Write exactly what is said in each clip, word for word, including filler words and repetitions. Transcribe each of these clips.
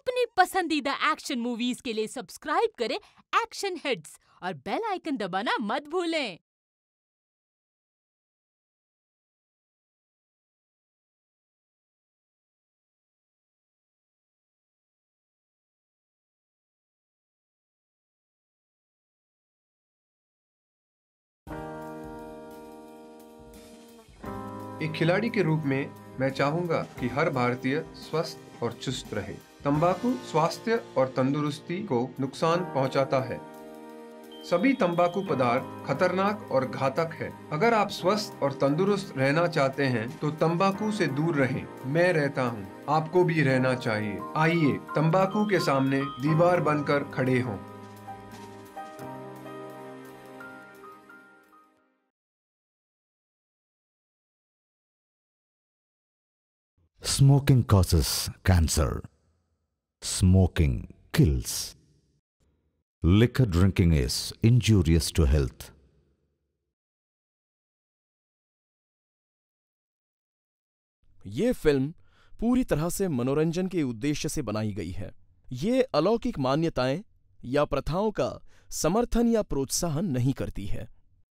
अपनी पसंदीदा action movies के लिए सब्सक्राइब करें एक्शन हिट्स और बेल आइकन दबाना मत भूलें। एक खिलाड़ी के रूप में मैं चाहूंगा कि हर भारतीय स्वस्थ और चुस्त रहे। तंबाकू स्वास्थ्य और तंदुरुस्ती को नुकसान पहुंचाता है। सभी तंबाकू पदार्थ खतरनाक और घातक है। अगर आप स्वस्थ और तंदुरुस्त रहना चाहते हैं तो तंबाकू से दूर रहें। मैं रहता हूं, आपको भी रहना चाहिए। आइए तंबाकू के सामने दीवार बनकर खड़े हों। Smoking causes cancer. Smoking kills. Liquor drinking is injurious to health. ये फिल्म पूरी तरह से मनोरंजन के उद्देश्य से बनाई गई है। ये अलौकिक मान्यताएं या प्रथाओं का समर्थन या प्रोत्साहन नहीं करती है।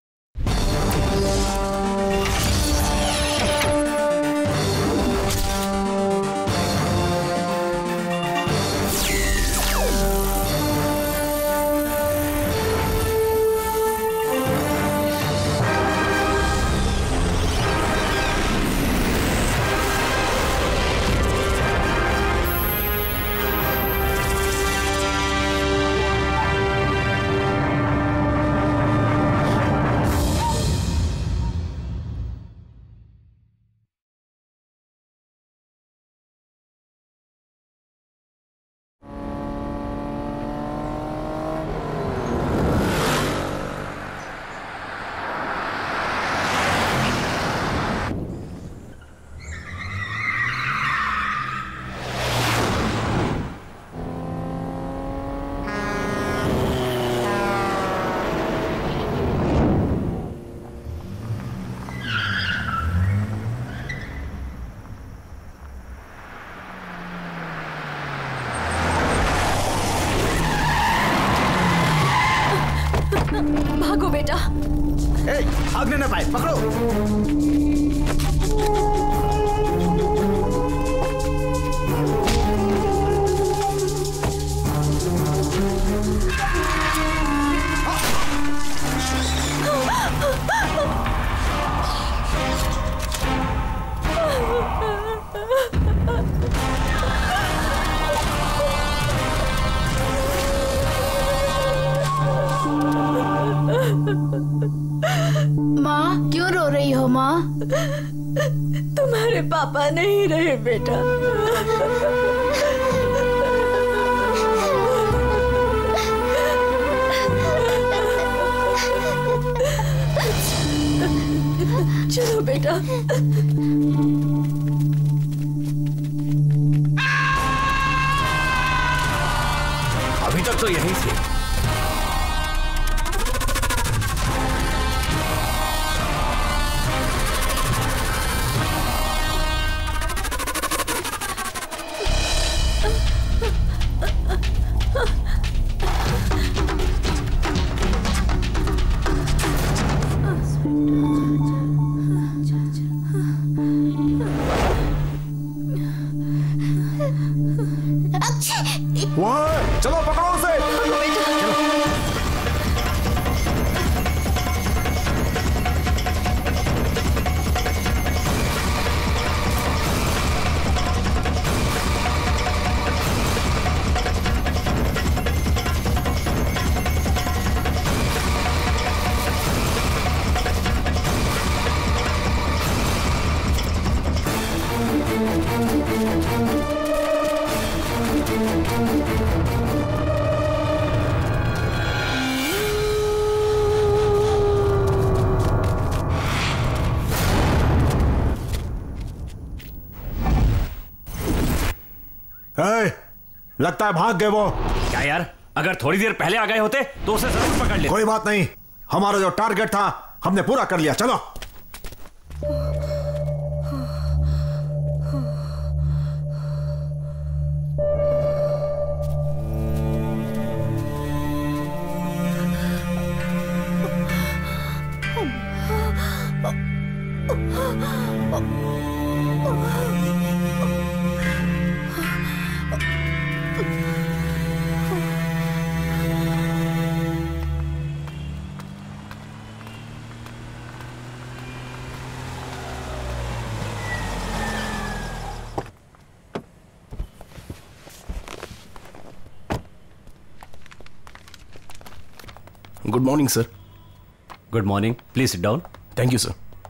भागो बेटा। ए, भागने ना पाए, पकड़ो। माँ क्यों रो रही हो माँ? तुम्हारे पापा नहीं रहे बेटा। चलो बेटा। अभी तक तो यहीं थे। चलो पकड़ो उसे। ए, लगता है भाग गए वो। क्या यार, अगर थोड़ी देर पहले आ गए होते तो उसे जरूर पकड़ लेते। कोई बात नहीं, हमारा जो टारगेट था हमने पूरा कर लिया। चलो। Good morning sir. Good morning, please sit down. Thank you sir.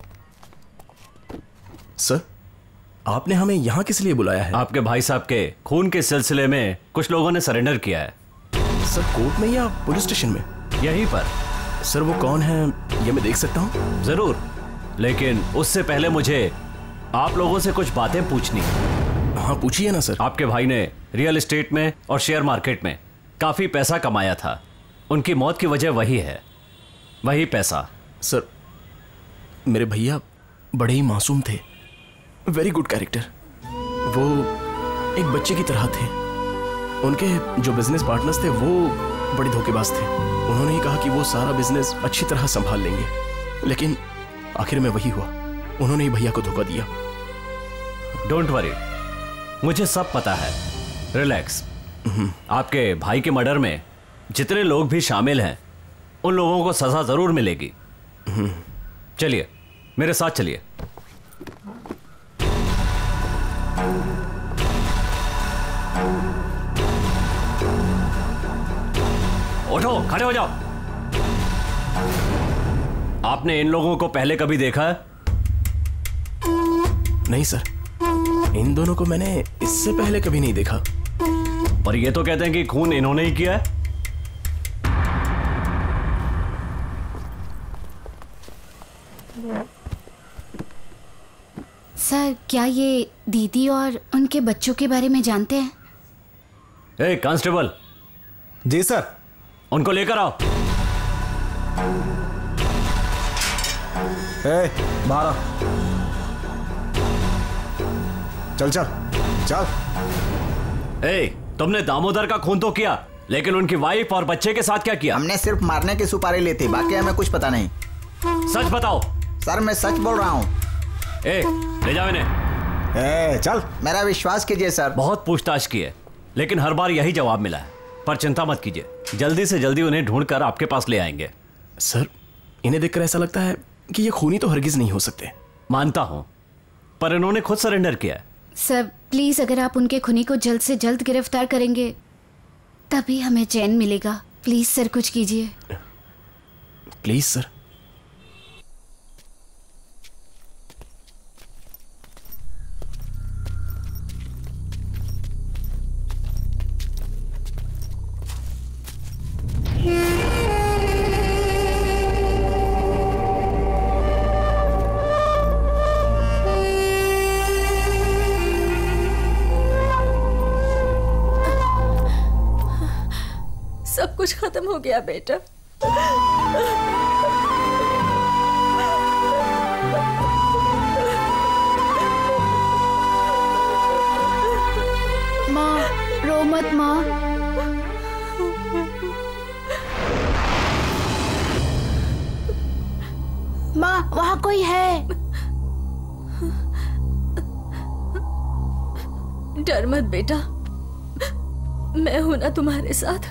Sir, आपने हमें यहाँ किस लिए बुलाया है? आपके भाई साहब के खून के सिलसिले में कुछ लोगों ने सरेंडर किया है। सर, कोर्ट में या पुलिस स्टेशन में? यहीं पर। सर, वो कौन है, ये मैं देख सकता हूँ? जरूर, लेकिन उससे पहले मुझे आप लोगों से कुछ बातें पूछनी। हाँ, पूछिए ना सर। आपके भाई ने रियल एस्टेट में और शेयर मार्केट में काफी पैसा कमाया था। उनकी मौत की वजह वही है, वही पैसा। सर, मेरे भैया बड़े ही मासूम थे, वेरी गुड कैरेक्टर। वो एक बच्चे की तरह थे। उनके जो बिजनेस पार्टनर्स थे वो बड़े धोखेबाज थे। उन्होंने ही कहा कि वो सारा बिजनेस अच्छी तरह संभाल लेंगे, लेकिन आखिर में वही हुआ। उन्होंने ही भैया को धोखा दिया। डोंट वरी, मुझे सब पता है। रिलैक्स। आपके भाई के मर्डर में जितने लोग भी शामिल हैं उन लोगों को सजा जरूर मिलेगी। चलिए मेरे साथ चलिए। उठो, खड़े हो जाओ। आपने इन लोगों को पहले कभी देखा है? नहीं सर, इन दोनों को मैंने इससे पहले कभी नहीं देखा। और ये तो कहते हैं कि खून इन्होंने ही किया है। सर, क्या ये दीदी और उनके बच्चों के बारे में जानते हैं? A constable. जी सर। उनको लेकर आओ। ए, बाहर आ। चल चल चल। ए, तुमने दामोदर का खून तो किया, लेकिन उनकी वाइफ और बच्चे के साथ क्या किया? हमने सिर्फ मारने की सुपारी ली थी, बाकी हमें कुछ पता नहीं। सच बताओ। सर, मैं सच बोल रहा हूँ। ए, ले जाओ इन्हें। ए, चल। मेरा विश्वास कीजिए सर। बहुत पूछताछ की है, लेकिन हर बार यही जवाब मिला है। पर चिंता मत कीजिए, जल्दी से जल्दी उन्हें ढूंढकर आपके पास ले आएंगे। सर, इन्हें देखकर ऐसा लगता है कि ये खूनी तो हरगिज नहीं हो सकते। मानता हूं, पर इन्होंने खुद सरेंडर किया है। सर प्लीज, अगर आप उनके खूनी को जल्द से जल्द गिरफ्तार करेंगे तभी हमें चैन मिलेगा। प्लीज सर, कुछ कीजिए। Please sir. सब कुछ खत्म हो गया बेटा। माँ, रो मत माँ। माँ, वहाँ कोई है। डर मत बेटा, मैं हूं ना तुम्हारे साथ।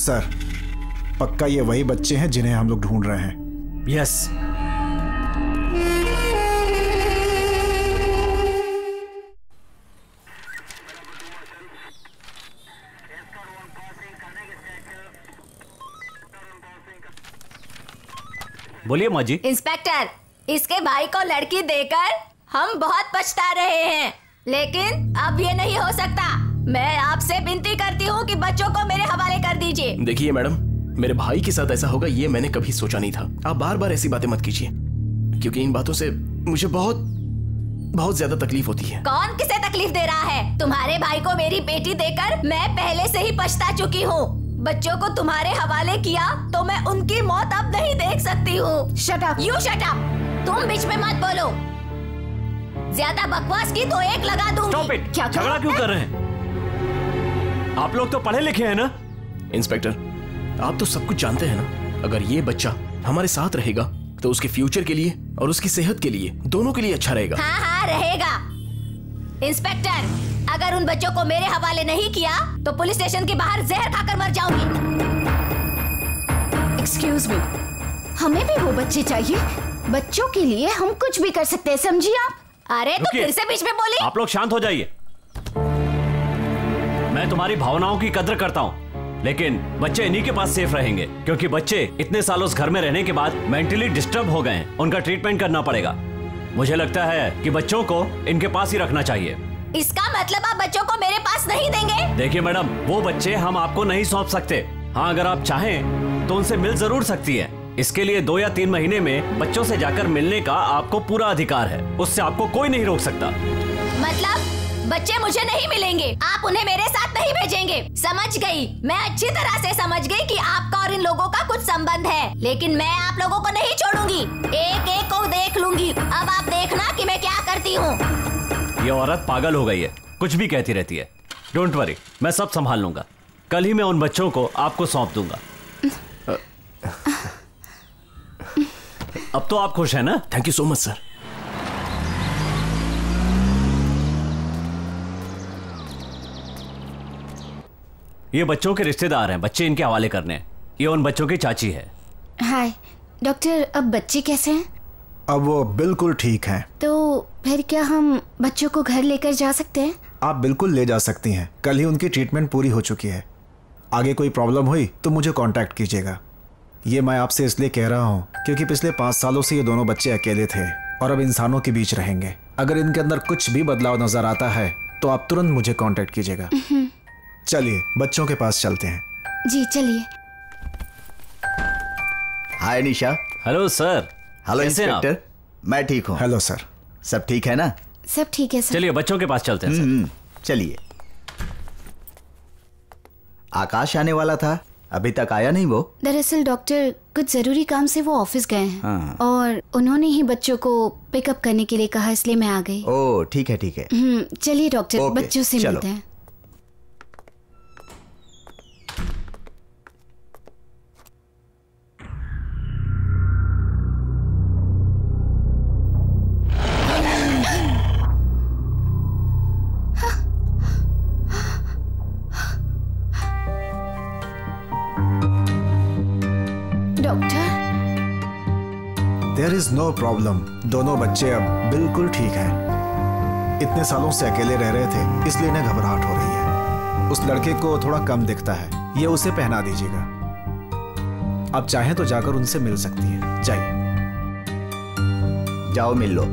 सर, पक्का ये वही बच्चे हैं जिन्हें हम लोग ढूंढ रहे हैं। यस। बोलिए माँ जी। इंस्पेक्टर, इसके भाई को लड़की देकर हम बहुत पछता रहे हैं, लेकिन अब ये नहीं हो सकता। मैं आपसे विनती करती हूँ कि बच्चों को मेरे हवाले कर दीजिए। देखिए मैडम, मेरे भाई के साथ ऐसा होगा ये मैंने कभी सोचा नहीं था। आप बार बार ऐसी बातें मत कीजिए, क्योंकि इन बातों से मुझे बहुत बहुत ज्यादा तकलीफ होती है। कौन किसे तकलीफ दे रहा है? तुम्हारे भाई को मेरी बेटी देकर मैं पहले से ही पछता चुकी हूँ। बच्चों को तुम्हारे हवाले किया तो मैं उनकी मौत अब नहीं देख सकती हूँ। Shut up. You shut up. तुम बीच में मत बोलो। ज्यादा बकवास की तो एक लगा दूंगी। क्या झगड़ा क्यों कर रहे हैं? आप लोग तो पढ़े लिखे हैं ना? इंस्पेक्टर, आप तो सब कुछ जानते हैं ना। अगर ये बच्चा हमारे साथ रहेगा तो उसके फ्यूचर के लिए और उसकी सेहत के लिए, दोनों के लिए अच्छा रहेगा। हाँ हाँ रहेगा। इंस्पेक्टर, अगर उन बच्चों को मेरे हवाले नहीं किया तो पुलिस स्टेशन के बाहर जहर खाकर मर जाऊंगी। एक्सक्यूज मी, हमें भी वो बच्चे चाहिए। बच्चों के लिए हम कुछ भी कर सकते हैं, समझिए आप। अरे तो फिर से बीच में बोली। आप लोग शांत हो जाइए। मैं तुम्हारी भावनाओं की कद्र करता हूँ, लेकिन बच्चे इन्हीं के पास सेफ रहेंगे, क्योंकि बच्चे इतने सालों उस घर में रहने के बाद मेंटली डिस्टर्ब हो गए हैं। उनका ट्रीटमेंट करना पड़ेगा। मुझे लगता है कि बच्चों को इनके पास ही रखना चाहिए। इसका मतलब आप बच्चों को मेरे पास नहीं देंगे? देखिए मैडम, वो बच्चे हम आपको नहीं सौंप सकते। हाँ, अगर आप चाहें तो उनसे मिल जरूर सकती है। इसके लिए दो या तीन महीने में बच्चों से जाकर मिलने का आपको पूरा अधिकार है। उससे आपको कोई नहीं रोक सकता। मतलब बच्चे मुझे नहीं मिलेंगे, आप उन्हें मेरे साथ नहीं भेजेंगे। समझ गई, मैं अच्छी तरह से समझ गई कि आपका और इन लोगों का कुछ संबंध है, लेकिन मैं आप लोगों को नहीं छोड़ूंगी। एक एक को देख लूंगी। अब आप देखना कि मैं क्या करती हूँ। ये औरत पागल हो गई है, कुछ भी कहती रहती है। डोंट वरी, मैं सब संभाल लूंगा। कल ही मैं उन बच्चों को आपको सौंप दूंगा। अब तो आप खुश हैं ना? Thank you so much sir. ये बच्चों के रिश्तेदार हैं, बच्चे इनके हवाले करने हैं। ये उन बच्चों की चाची है। हाय डॉक्टर, अब बच्चे कैसे हैं? अब वो बिल्कुल ठीक हैं। तो फिर क्या हम बच्चों को घर लेकर जा सकते हैं? आप बिल्कुल ले जा सकती हैं। कल ही उनकी ट्रीटमेंट पूरी हो चुकी है। आगे कोई प्रॉब्लम हुई तो मुझे कांटेक्ट कीजिएगा। ये मैं आपसे इसलिए कह रहा हूँ क्योंकि पिछले पाँच सालों से ये दोनों बच्चे अकेले थे और अब इंसानों के बीच रहेंगे। अगर इनके अंदर कुछ भी बदलाव नजर आता है तो आप तुरंत मुझे कांटेक्ट कीजिएगा। चलिए बच्चों के पास चलते हैं। जी चलिए। Hi Nisha. Hello sir. Hello inspector, मैं ठीक हूँ। Hello sir. सब ठीक है ना? सब ठीक है सर। चलिए बच्चों के पास चलते हैं सर। चलिए। आकाश आने वाला था, अभी तक आया नहीं वो? दरअसल डॉक्टर, कुछ जरूरी काम से वो ऑफिस गए हैं। हाँ। और उन्होंने ही बच्चों को पिकअप करने के लिए कहा, इसलिए मैं आ गई। ओह ठीक है ठीक है। चलिए डॉक्टर, बच्चों से मिलते हैं। There is no problem. दोनों बच्चे अब बिल्कुल ठीक हैं। इतने सालों से अकेले रह रहे थे, इसलिए इन्हें घबराहट हो रही है। उस लड़के को थोड़ा कम दिखता है, ये उसे पहना दीजिएगा। आप चाहें तो जाकर उनसे मिल सकती हैं। जाइए। जाओ मिल लो।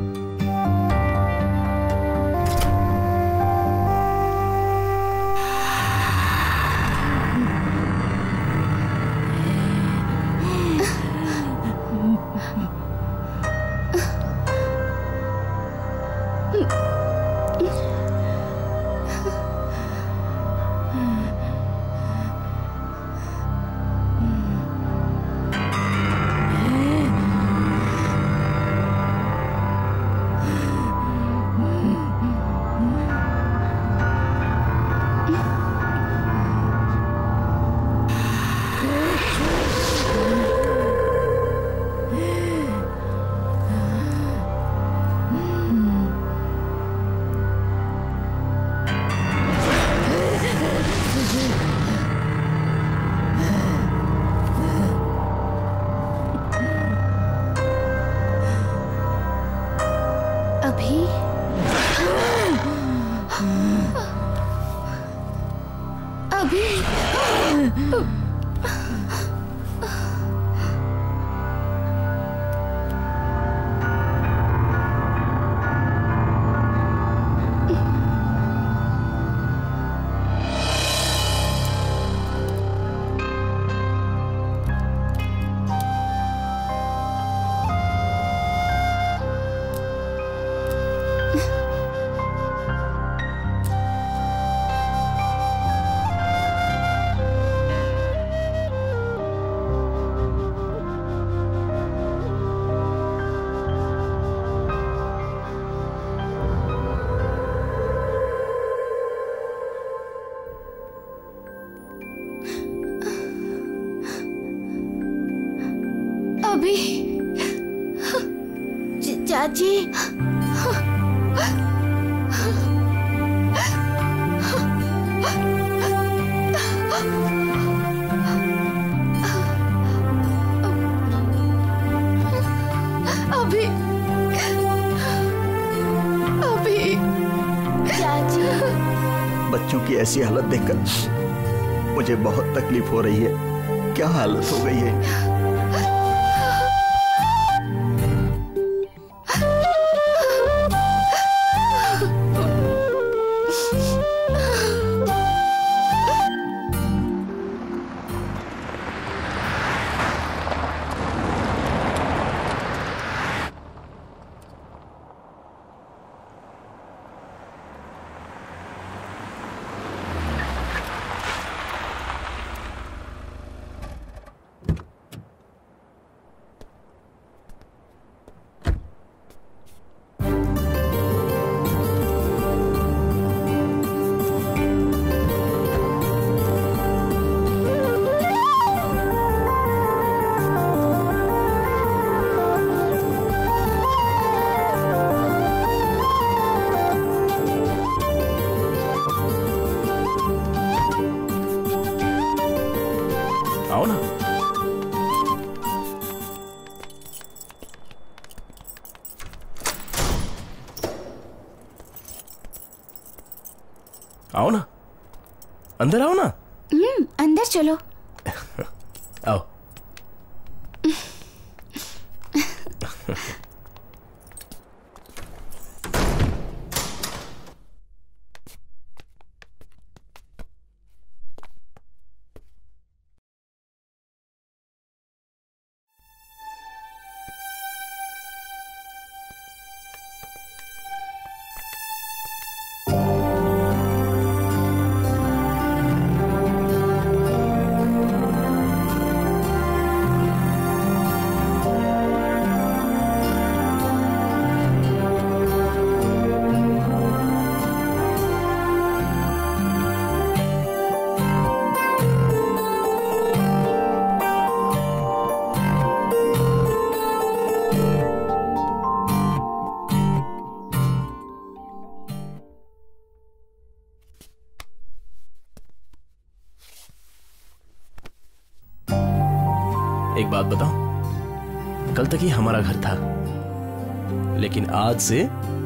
अभी अभी अभी चाची अभी अभी चाची। बच्चों की ऐसी हालत देखकर मुझे बहुत तकलीफ हो रही है। क्या हालत हो गई है? आओ ना, अंदर आओ ना। हम्म, अंदर चलो। आओ। एक बात बताऊं, कल तक ही हमारा घर था, लेकिन आज से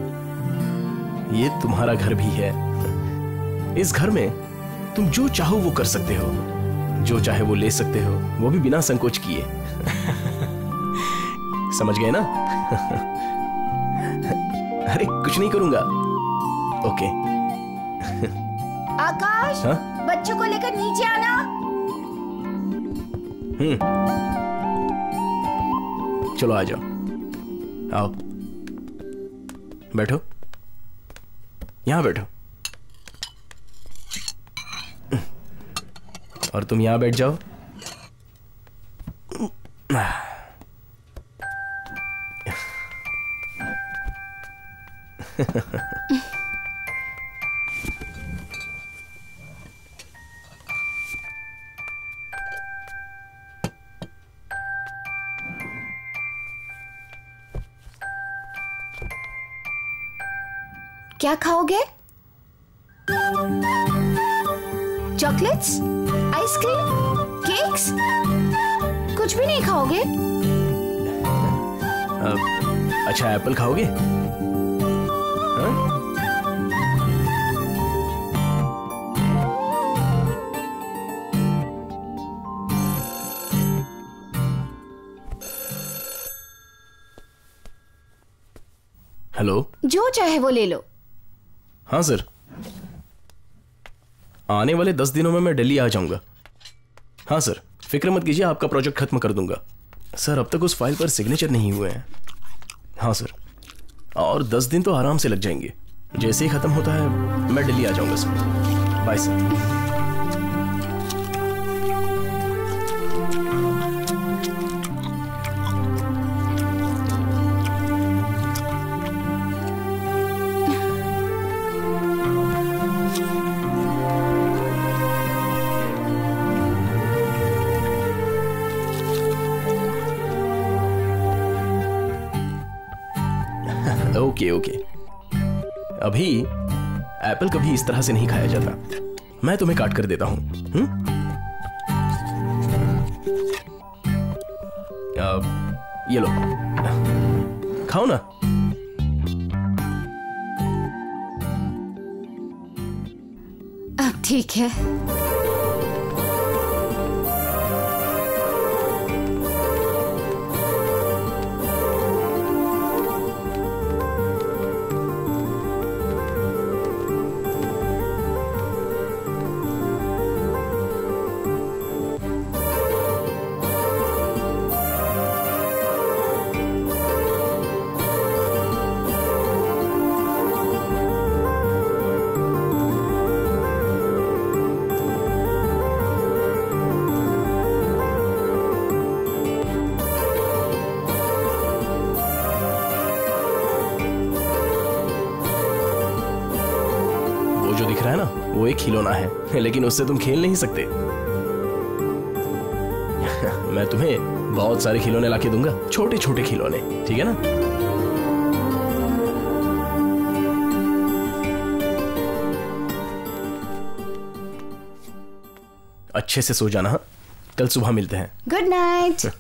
ये तुम्हारा घर भी है। इस घर में तुम जो चाहो वो कर सकते हो, जो चाहे वो ले सकते हो, वो भी बिना संकोच किए। समझ गए ना? अरे कुछ नहीं करूंगा। ओके। आकाश, हाँ? बच्चों को लेकर नीचे आना। हम्म, चलो आ जाओ, आओ, बैठो, यहां बैठो, और तुम यहां बैठ जाओ। क्या खाओगे? Chocolates, ice cream, cakes? कुछ भी नहीं खाओगे? अच्छा, एप्पल खाओगे? हाँ? हेलो, जो चाहे वो ले लो। हाँ सर, आने वाले दस दिनों में मैं दिल्ली आ जाऊंगा। हाँ सर, फिक्र मत कीजिए, आपका प्रोजेक्ट खत्म कर दूंगा। सर अब तक उस फाइल पर सिग्नेचर नहीं हुए हैं। हाँ सर, और दस दिन तो आराम से लग जाएंगे। जैसे ही खत्म होता है मैं दिल्ली आ जाऊंगा sir. Bye sir. Okay okay, अभी एप्पल कभी इस तरह से नहीं खाया जाता। मैं तुम्हें काट कर देता हूं। हम्म? ये लो, खाओ ना। अब ठीक है। वो एक खिलौना है, लेकिन उससे तुम खेल नहीं सकते। मैं तुम्हें बहुत सारे खिलौने लाके दूंगा, छोटे छोटे खिलौने, ठीक है ना? अच्छे से सो जाना, कल सुबह मिलते हैं। Good night.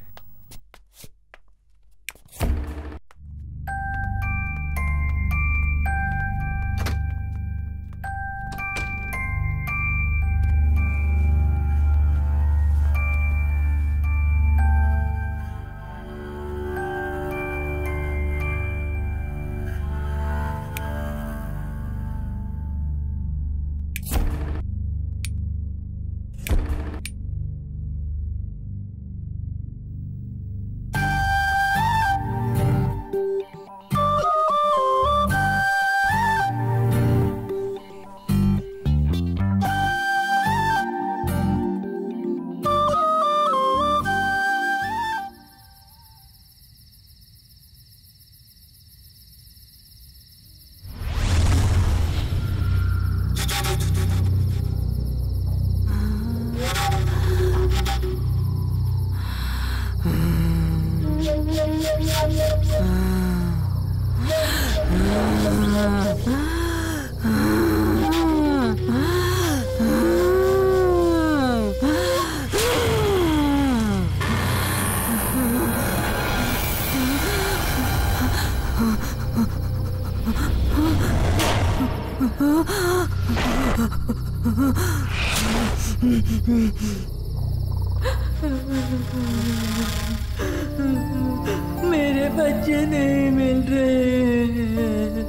मेरे बच्चे नहीं मिल रहे,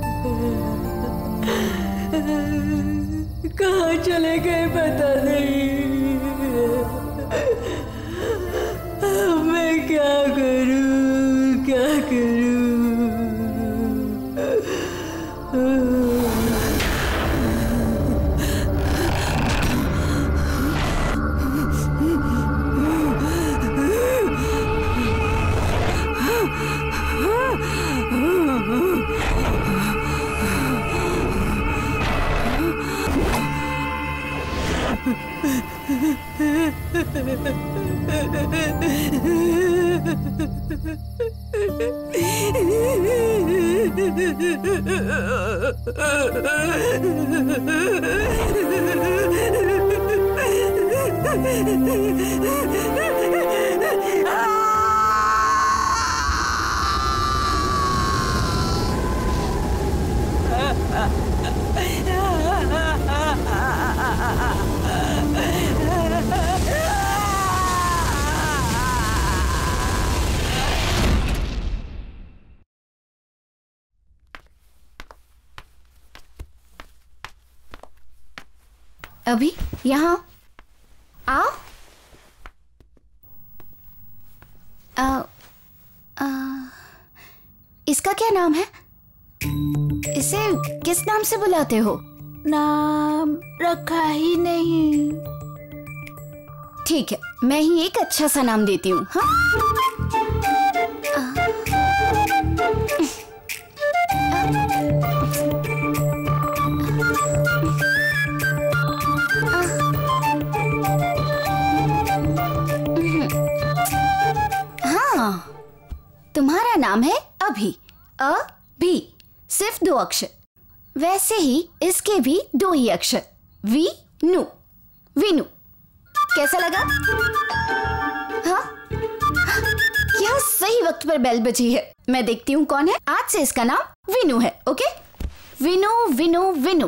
कहाँ चले गए पता नहीं। मैं क्या करूं, क्या करूं? अभी यहाँ आओ। आ, आ, इसका क्या नाम है? इसे किस नाम से बुलाते हो? नाम रखा ही नहीं। ठीक है, मैं ही एक अच्छा सा नाम देती हूँ। हाँ? हाँ, तुम्हारा नाम है अभी। अभी सिर्फ दो अक्षर। वैसे ही इसके भी दो ही अक्षर। वीनू। विनू कैसा लगा? हाँ, क्या सही वक्त पर बेल बजी है। मैं देखती हूँ कौन है। आज से इसका नाम विनू है। ओके, विनू विनू विनू।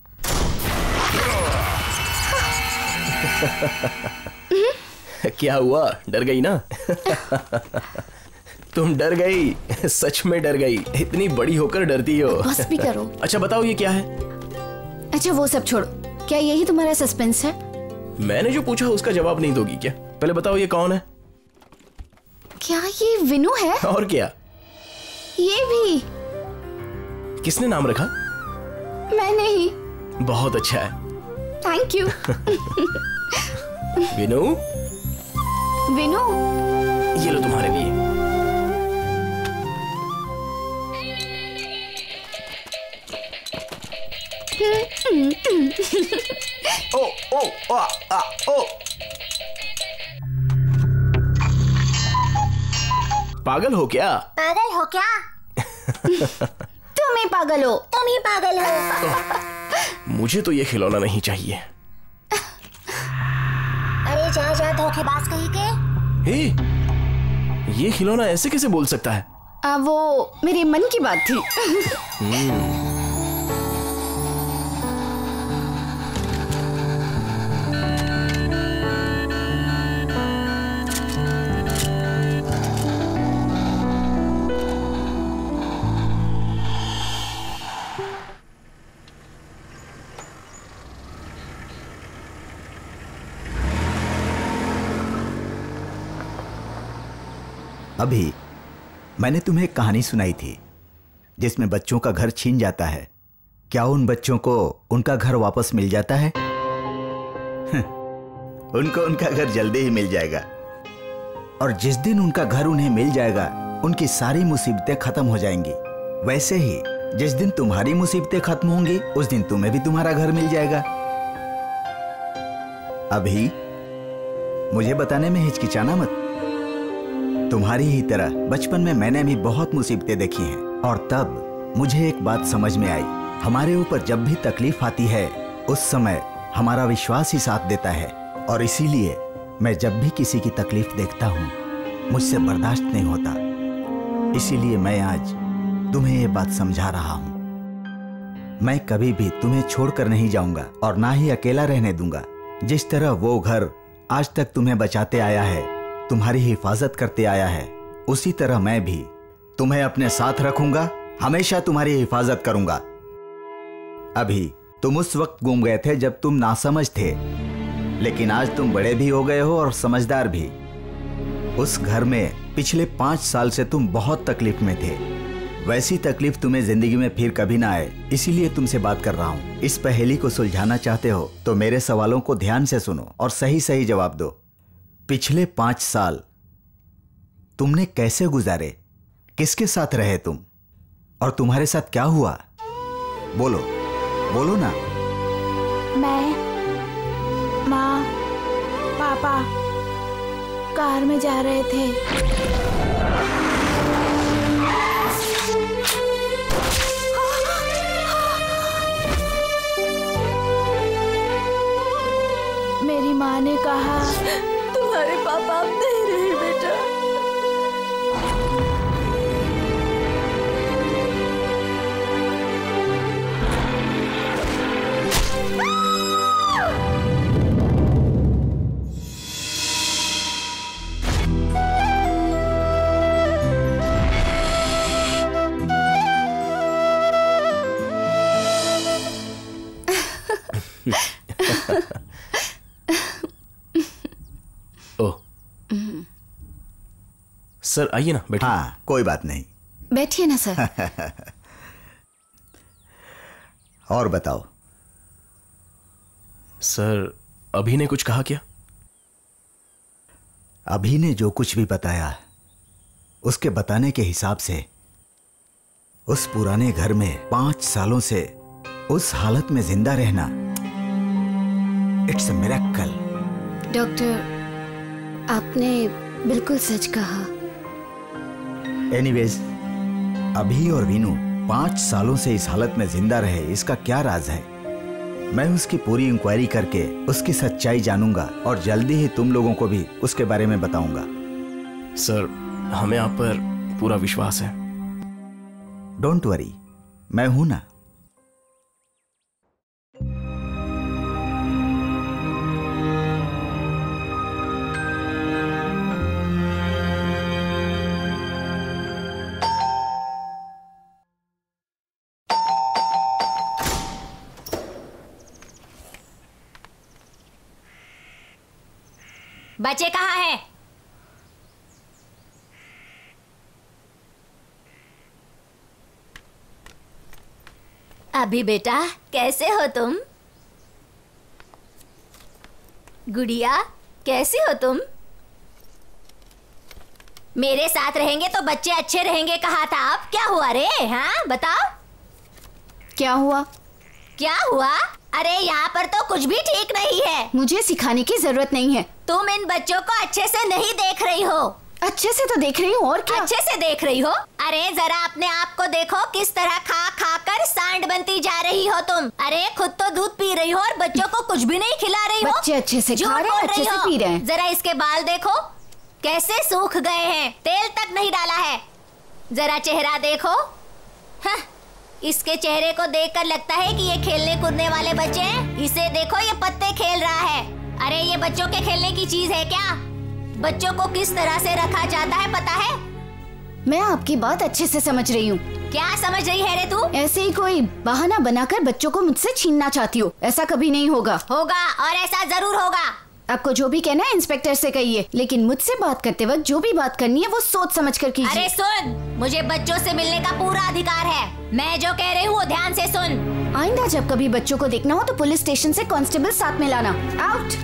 क्या हुआ, डर गई ना? तुम डर गई, सच में डर गई। इतनी बड़ी होकर डरती हो। बस भी करो। अच्छा बताओ ये क्या है? अच्छा वो सब छोड़ो, क्या यही तुम्हारा सस्पेंस है? मैंने जो पूछा उसका जवाब नहीं दोगी क्या? पहले बताओ ये कौन है? क्या ये विनू है? और क्या? ये भी। किसने नाम रखा? मैंने ही। बहुत अच्छा है। Thank you. विनू, विनू, ये लो तुम्हारे लिए। ओ ओ आ आ ओ। पागल हो क्या? पागल हो क्या? तुम ही पागल हो। तुम ही पागल हो। मुझे तो ये खिलौना नहीं चाहिए। अरे जा जा धोखेबाज कहीं के। हे, ये खिलौना ऐसे कैसे बोल सकता है? आ, वो मेरे मन की बात थी। अभी मैंने तुम्हें एक कहानी सुनाई थी जिसमें बच्चों का घर छीन जाता है। क्या उन बच्चों को उनका घर वापस मिल जाता है? उनको उनका घर जल्दी ही मिल जाएगा, और जिस दिन उनका घर उन्हें मिल जाएगा उनकी सारी मुसीबतें खत्म हो जाएंगी। वैसे ही जिस दिन तुम्हारी मुसीबतें खत्म होंगी उस दिन तुम्हें भी तुम्हारा घर मिल जाएगा। अभी मुझे बताने में हिचकिचाना मत। तुम्हारी ही तरह बचपन में मैंने भी बहुत मुसीबतें देखी हैं, और तब मुझे एक बात समझ में आई। हमारे ऊपर जब भी तकलीफ आती है उस समय हमारा विश्वास ही साथ देता है, और इसीलिए मैं जब भी किसी की तकलीफ देखता हूँ मुझसे बर्दाश्त नहीं होता। इसीलिए मैं आज तुम्हें ये बात समझा रहा हूँ। मैं कभी भी तुम्हें छोड़कर नहीं जाऊंगा और ना ही अकेला रहने दूंगा। जिस तरह वो घर आज तक तुम्हें बचाते आया है, तुम्हारी हिफाजत करते आया है, उसी तरह मैं भी तुम्हें अपने साथ रखूंगा, हमेशा तुम्हारी हिफाजत करूंगा। अभी तुम उस वक्त गुम गए थे जब तुम नासमझ थे, लेकिन आज तुम बड़े भी हो गए हो और समझदार भी। उस घर में पिछले पांच साल से तुम बहुत तकलीफ में थे। वैसी तकलीफ तुम्हें जिंदगी में फिर कभी ना आए, इसीलिए तुमसे बात कर रहा हूं। इस पहेली को सुलझाना चाहते हो तो मेरे सवालों को ध्यान से सुनो और सही सही जवाब दो। पिछले पांच साल तुमने कैसे गुजारे? किसके साथ रहे तुम? और तुम्हारे साथ क्या हुआ? बोलो बोलो ना। मैं, माँ, पापा कार में जा रहे थे। मेरी माँ ने कहा तुम्हारे पापा अब नहीं रहे बेटा। सर आइए ना, बैठिए। हाँ कोई बात नहीं, बैठिए ना सर। और बताओ। सर अभी ने कुछ कहा क्या? अभी ने जो कुछ भी बताया उसके बताने के हिसाब से उस पुराने घर में पांच सालों से उस हालत में जिंदा रहना इट्स अ मिरेकल। डॉक्टर, आपने बिल्कुल सच कहा। एनीवेज, अभी और वीनू पांच सालों से इस हालत में जिंदा रहे, इसका क्या राज है? मैं उसकी पूरी इंक्वायरी करके उसकी सच्चाई जानूंगा और जल्दी ही तुम लोगों को भी उसके बारे में बताऊंगा। सर हमें आप पर पूरा विश्वास है। डोंट वरी, मैं हूं ना। बच्चे कहाँ हैं? अभी बेटा कैसे हो तुम? गुड़िया कैसी हो तुम? मेरे साथ रहेंगे तो बच्चे अच्छे रहेंगे कहा था। अब क्या हुआ रे? हाँ बताओ क्या हुआ? क्या हुआ? अरे यहाँ पर तो कुछ भी ठीक नहीं है। मुझे सिखाने की जरूरत नहीं है। तुम इन बच्चों को अच्छे से नहीं देख रही हो। अच्छे से तो देख रही हूँ, और क्या? अच्छे से देख रही हो? अरे जरा अपने आप को देखो, किस तरह खा खा कर सांड बनती जा रही हो तुम। अरे खुद तो दूध पी रही हो और बच्चों को कुछ भी नहीं खिला रही हो। बच्चे अच्छे से खा रहे हैं, अच्छे से पी रहे हैं। जरा इसके बाल देखो कैसे सूख गए हैं, तेल तक नहीं डाला है। जरा चेहरा देखो। हाँ, इसके चेहरे को देखकर लगता है कि ये खेलने कूदने वाले बच्चे हैं। इसे देखो, ये पत्ते खेल रहा है। अरे ये बच्चों के खेलने की चीज है क्या? बच्चों को किस तरह से रखा जाता है पता है? मैं आपकी बात अच्छे से समझ रही हूँ। क्या समझ रही है रे तू? ऐसे ही कोई बहाना बनाकर बच्चों को मुझसे छीनना चाहती हो। ऐसा कभी नहीं होगा। होगा, और ऐसा जरूर होगा। आपको जो भी कहना है इंस्पेक्टर से कहिए, लेकिन मुझसे बात करते वक्त जो भी बात करनी है वो सोच समझ कर कीजिए। अरे सुन, मुझे बच्चों से मिलने का पूरा अधिकार है। मैं जो कह रही हूँ ध्यान से सुन। आइंदा जब कभी बच्चों को देखना हो तो पुलिस स्टेशन से कांस्टेबल साथ में लाना। आउट।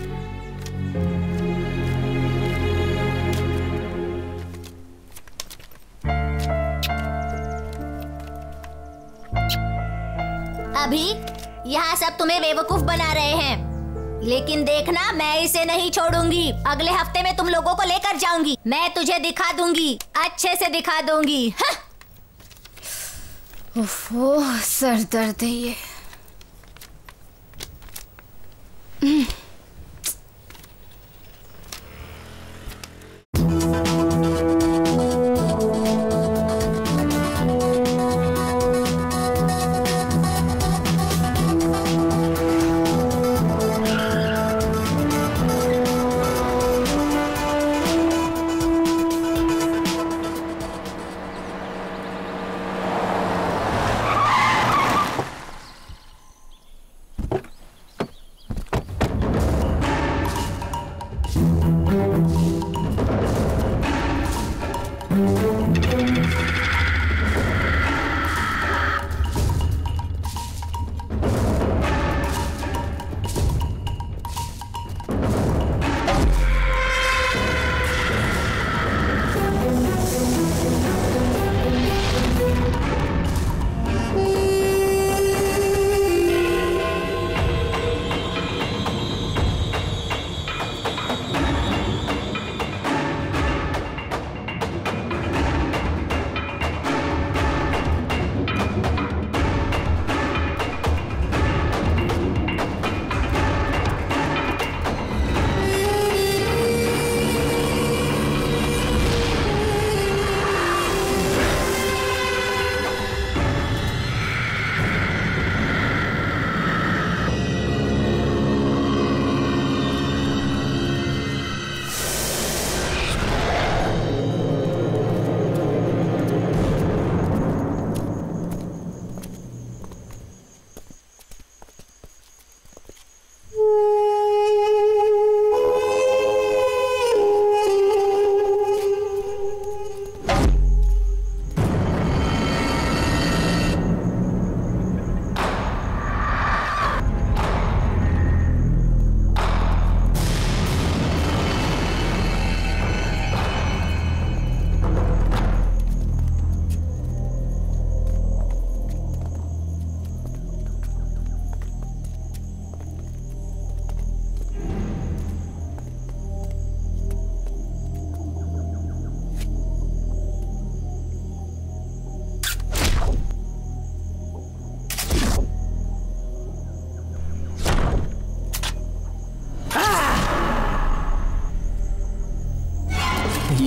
अभी यहाँ सब तुम्हें बेवकूफ बना रहे हैं, लेकिन देखना मैं इसे नहीं छोड़ूंगी। अगले हफ्ते में तुम लोगों को लेकर जाऊंगी। मैं तुझे दिखा दूंगी, अच्छे से दिखा दूंगी। ओफो, सर दर्द है ये।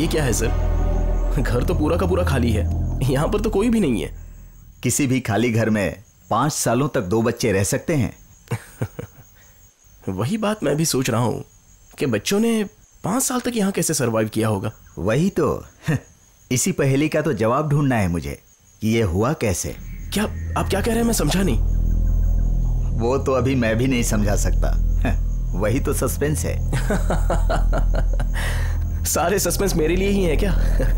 क्या है सर? घर तो पूरा का पूरा खाली है, यहाँ पर तो कोई भी नहीं है। किसी भी खाली घर में पांच सालों तक दो बच्चे रह सकते हैं? वही बात मैं भी सोच रहा हूँ कि बच्चों ने पांच साल तक यहाँ कैसे सरवाइव किया होगा। वही तो इसी पहेली का तो जवाब ढूंढना है मुझे कि ये हुआ कैसे। क्या आप क्या कह रहे हैं? मैं समझा नहीं। वो तो अभी मैं भी नहीं समझा सकता, वही तो सस्पेंस है। सारे सस्पेंस मेरे लिए ही है क्या?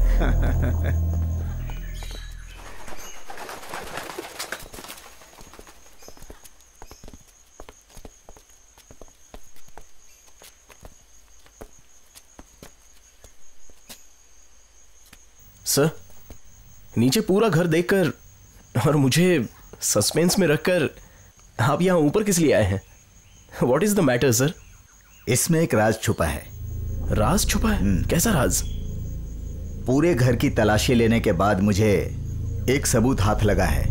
सर, नीचे पूरा घर देखकर और मुझे सस्पेंस में रखकर आप यहां ऊपर किस लिए आए हैं? What is the matter, sir? इसमें एक राज छुपा है। राज छुपा है? कैसा राज? पूरे घर की तलाशी लेने के बाद मुझे एक सबूत हाथ लगा है।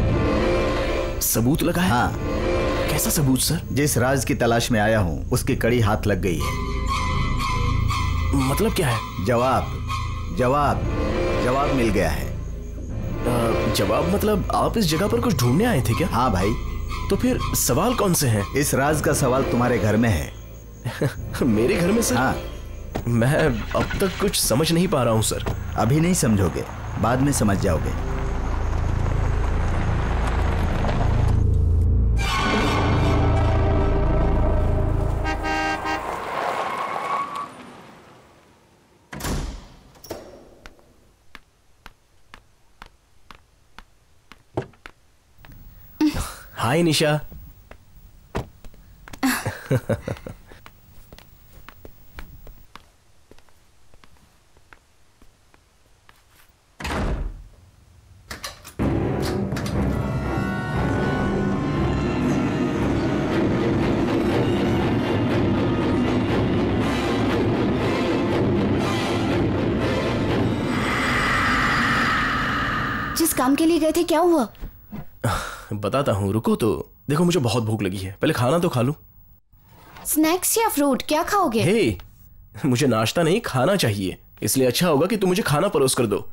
सबूत लगा है? हाँ। कैसा सबूत सर? जिस राज की तलाश में आया हूं उसकी कड़ी हाथ लग गई है। मतलब क्या है? जवाब जवाब जवाब मिल गया है। आ, जवाब मतलब आप इस जगह पर कुछ ढूंढने आए थे क्या? हाँ भाई। तो फिर सवाल कौन से हैं? इस राज का सवाल तुम्हारे घर में है। मेरे घर में सर? हाँ। मैं अब तक कुछ समझ नहीं पा रहा हूँ सर। अभी नहीं समझोगे, बाद में समझ जाओगे। हाय निशा। जिस काम के लिए गए थे क्या हुआ? बताता हूँ, रुको तो। देखो मुझे बहुत भूख लगी है, पहले खाना तो खा लूं। स्नैक्स या फ्रूट क्या खाओगे? हे, मुझे नाश्ता नहीं खाना चाहिए, इसलिए अच्छा होगा कि तुम मुझे खाना परोस कर दो।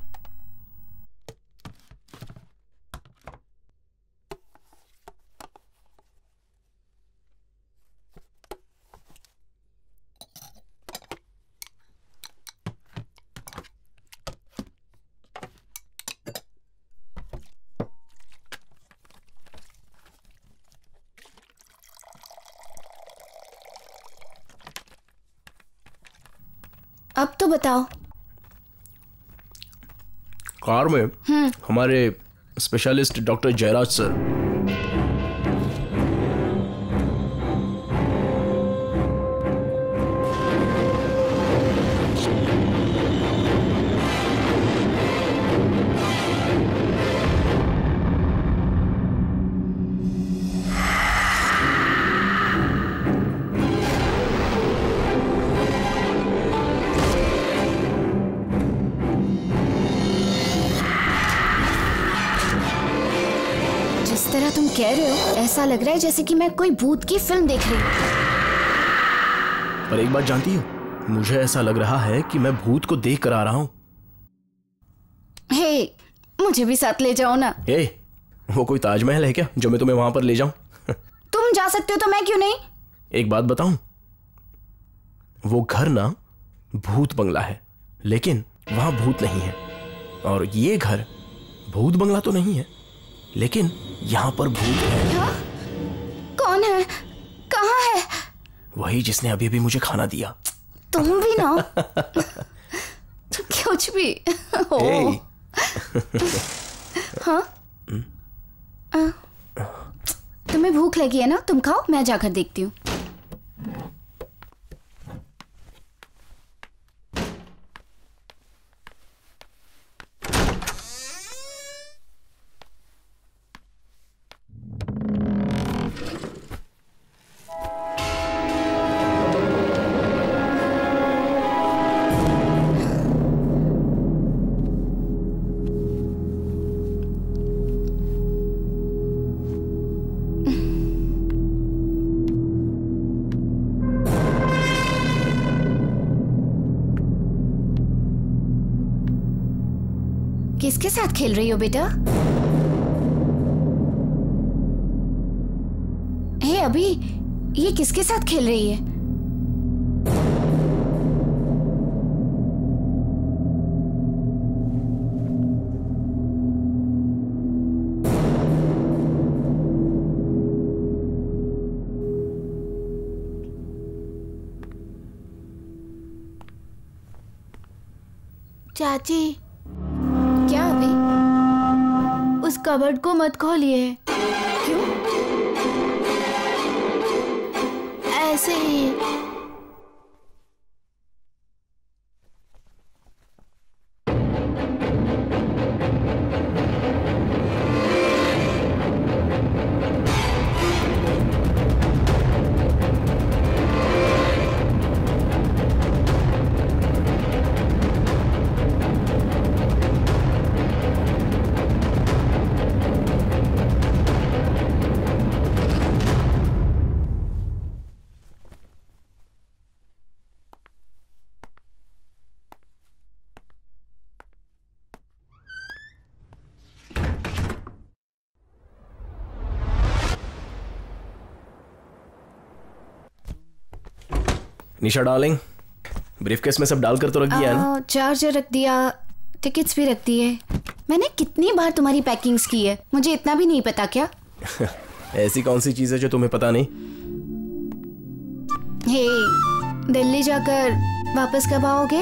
अब तो बताओ। कार में हमारे स्पेशलिस्ट डॉक्टर जयराज सर। तुम कह रहे हो ऐसा लग रहा है जैसे कि मैं कोई भूत की फिल्म देख रही हूँ। पर एक बात जानती हो, मुझे ऐसा लग रहा है कि मैं भूत को देख कर आ रहा हूँ। हे, मुझे भी साथ ले जाओ ना। हे, वो कोई ताजमहल है क्या जो मैं तुम्हें वहां पर ले जाऊं? तुम जा सकते हो तो मैं क्यों नहीं? एक बात बताऊं, वो घर ना भूत बंगला है, लेकिन वहां भूत नहीं है। और ये घर भूत बंगला तो नहीं है, लेकिन यहां पर भूत है। हा? कौन है? कहाँ है? वही जिसने अभी भी मुझे खाना दिया। तुम भी ना। कुछ भी हो। हाँ? तुम्हें भूख लगी है ना? तुम खाओ, मैं जाकर देखती हूँ। किसके साथ खेल रही हो बेटा? हे अभी, ये किसके साथ खेल रही है? चाची, क्या अभी? उस कबर्ड को मत खोलिए। क्यों? ऐसे ही। निशा डार्लिंग, ब्रीफकेस में सब डालकर तो रख दिया है ना? चार्जर रख दिया, टिकट्स भी रख दिए। मैंने कितनी बार तुम्हारी पैकिंग्स की है, मुझे इतना भी नहीं पता क्या? ऐसी कौन सी चीज है जो तुम्हें पता नहीं? हे, दिल्ली जाकर वापस कब आओगे?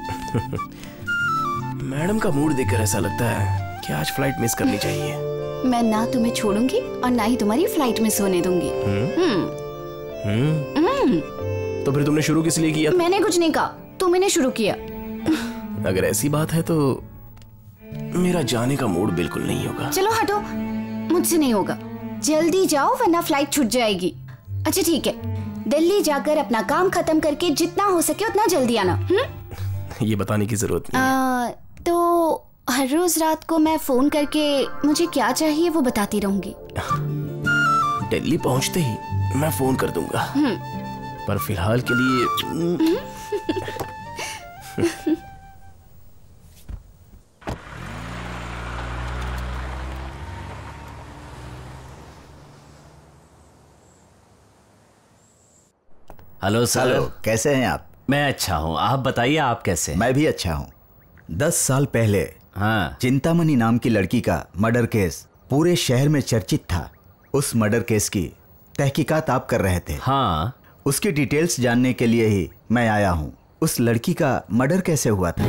मैडम का मूड देखकर ऐसा लगता है कि आज फ्लाइट मिस करनी चाहिए। मैं ना तुम्हें छोड़ूंगी और ना ही तुम्हारी फ्लाइट मिस होने दूंगी। हम्म हम्म तो फिर तुमने शुरू किस लिए किया? मैंने कुछ नहीं कहा, तुमने शुरू किया। अगर ऐसी बात है तो मेरा जाने का मूड बिल्कुल नहीं होगा। चलो हटो, मुझसे नहीं होगा। जल्दी जाओ वरना फ्लाइट छूट जाएगी। अच्छा ठीक है, दिल्ली जाकर अपना काम खत्म करके जितना हो सके उतना जल्दी आना। हम्म? ये बताने की जरूरत नहीं है। तो हर रोज रात को मैं फोन करके मुझे क्या चाहिए वो बताती रहूंगी। दिल्ली पहुंचते ही मैं फोन कर दूंगा, पर फिलहाल के लिए हेलो सर। हेलो, कैसे हैं आप? मैं अच्छा हूँ, आप बताइए आप कैसे हैं? मैं भी अच्छा हूँ। दस साल पहले हाँ चिंतामणि नाम की लड़की का मर्डर केस पूरे शहर में चर्चित था। उस मर्डर केस की तहकीकात आप कर रहे थे। हाँ, उसकी डिटेल्स जानने के लिए ही मैं आया हूँ। उस लड़की का मर्डर कैसे हुआ था?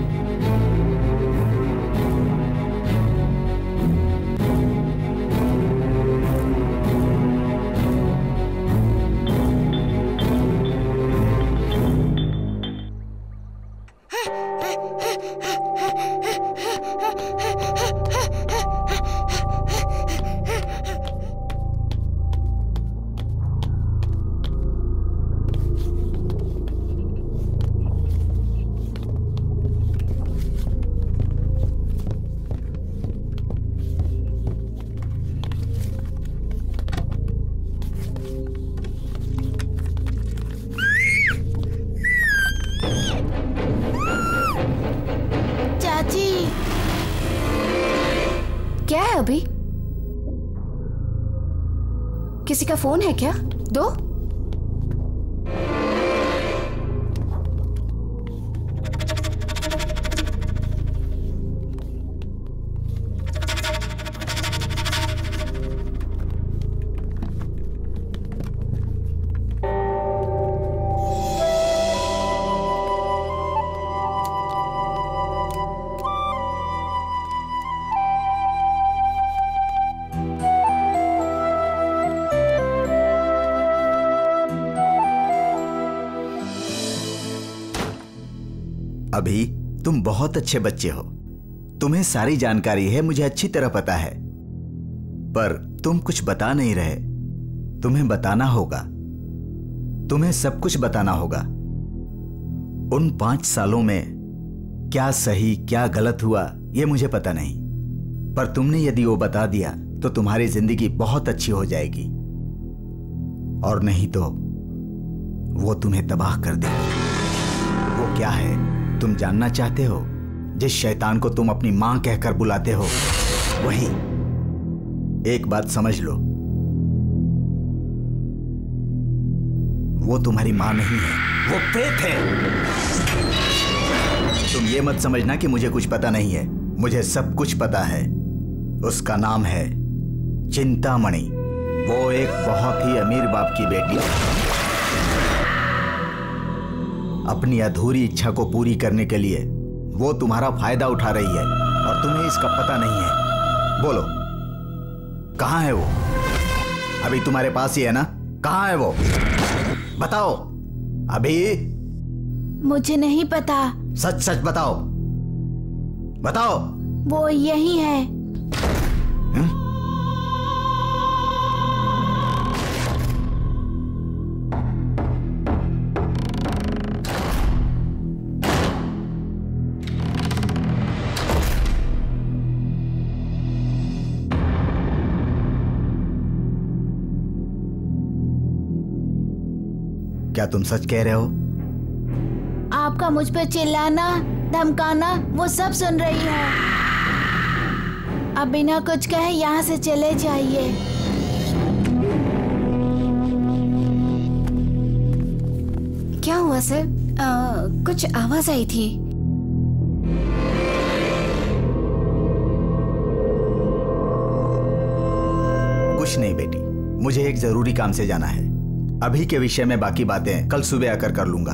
अभी किसी का फोन है क्या? दो। अभी तुम बहुत अच्छे बच्चे हो, तुम्हें सारी जानकारी है, मुझे अच्छी तरह पता है, पर तुम कुछ बता नहीं रहे। तुम्हें बताना होगा, तुम्हें सब कुछ बताना होगा। उन पांच सालों में क्या सही क्या गलत हुआ यह मुझे पता नहीं, पर तुमने यदि वो बता दिया तो तुम्हारी जिंदगी बहुत अच्छी हो जाएगी, और नहीं तो वो तुम्हें तबाह कर देगी। वो क्या है तुम जानना चाहते हो? जिस शैतान को तुम अपनी मां कहकर बुलाते हो वही। एक बात समझ लो, वो तुम्हारी मां नहीं है, वो प्रेत है। तुम ये मत समझना कि मुझे कुछ पता नहीं है, मुझे सब कुछ पता है। उसका नाम है चिंतामणि। वो एक बहुत ही अमीर बाप की बेटी है। अपनी अधूरी इच्छा को पूरी करने के लिए वो तुम्हारा फायदा उठा रही है और तुम्हें इसका पता नहीं है। बोलो, कहाँ है वो? अभी तुम्हारे पास ही है ना? कहाँ है वो? बताओ। अभी मुझे नहीं पता। सच सच बताओ, बताओ। वो यही है। हुँ? क्या तुम सच कह रहे हो? आपका मुझ पे चिल्लाना, धमकाना वो सब सुन रही है। अब बिना कुछ कहे यहाँ से चले जाइए। क्या हुआ सर? आ, कुछ आवाज आई थी। कुछ नहीं बेटी, मुझे एक जरूरी काम से जाना है। अभी के विषय में बाकी बातें कल सुबह आकर कर लूंगा।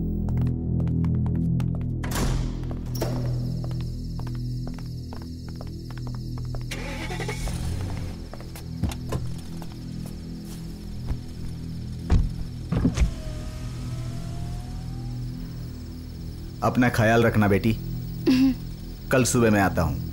अपना ख्याल रखना बेटी। कल सुबह मैं आता हूं।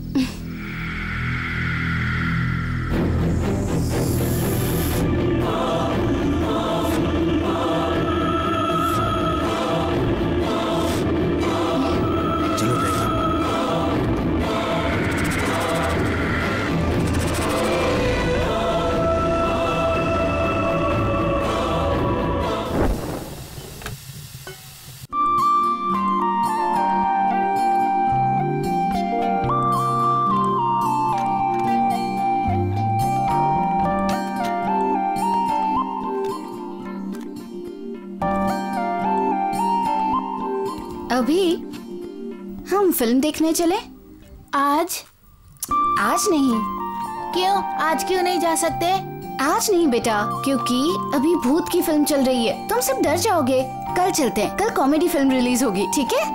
अभी हम फिल्म देखने चले? आज? आज नहीं। क्यों? आज क्यों नहीं जा सकते? आज नहीं बेटा, क्योंकि अभी भूत की फिल्म चल रही है, तुम सब डर जाओगे। कल चलते हैं, कल कॉमेडी फिल्म रिलीज होगी, ठीक है?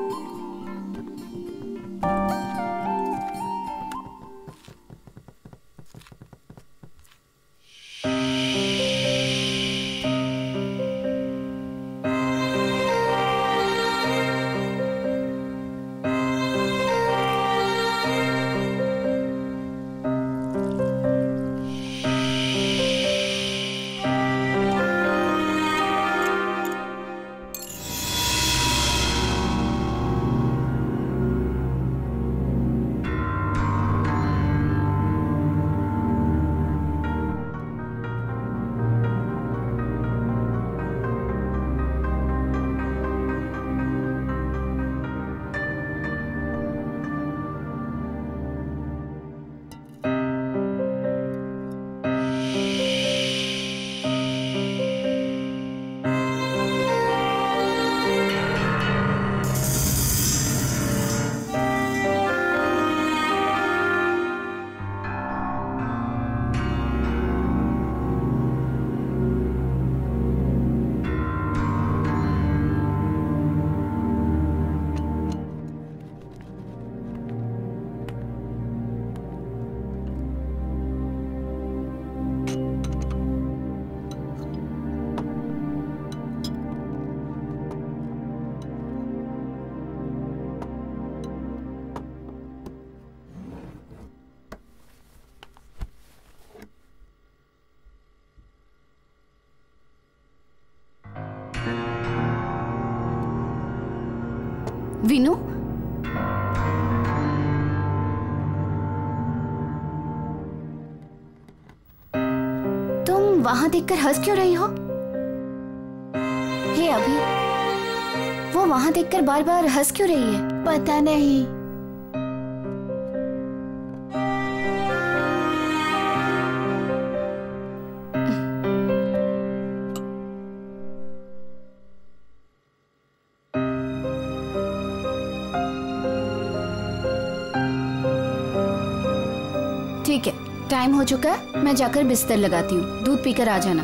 विनु, तुम वहां देखकर हंस क्यों रही हो? हे अभी, वो वहां देखकर बार बार हंस क्यों रही है? पता नहीं। ठीक है, टाइम हो चुका है, मैं जाकर बिस्तर लगाती हूँ। दूध पीकर आ जाना।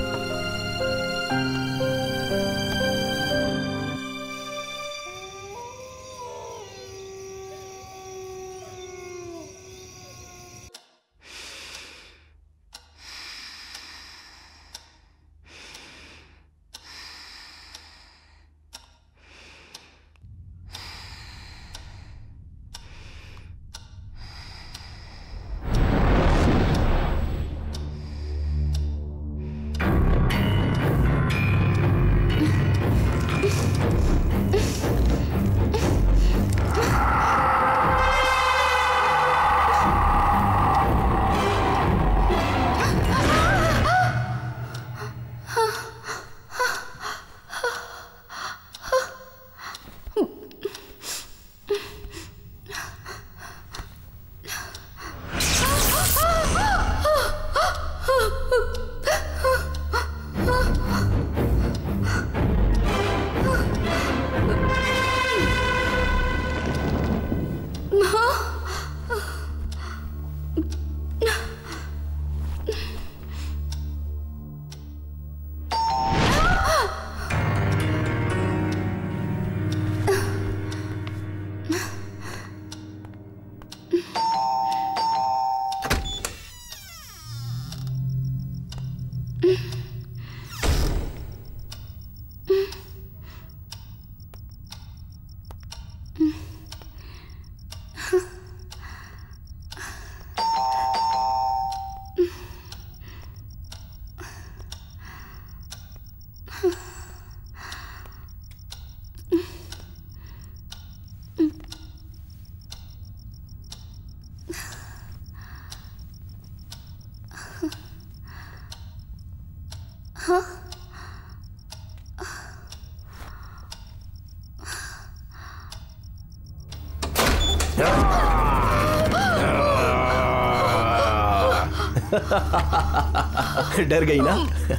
डर गई ना?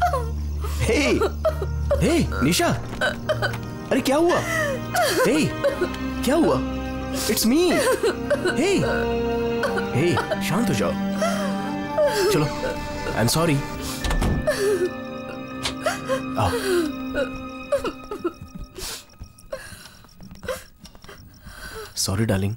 हे, हे, निशा, अरे क्या हुआ? हे, क्या हुआ? It's me. हे, हे, शांत हो जाओ। चलो, आई एम सॉरी। आओ। Sorry darling.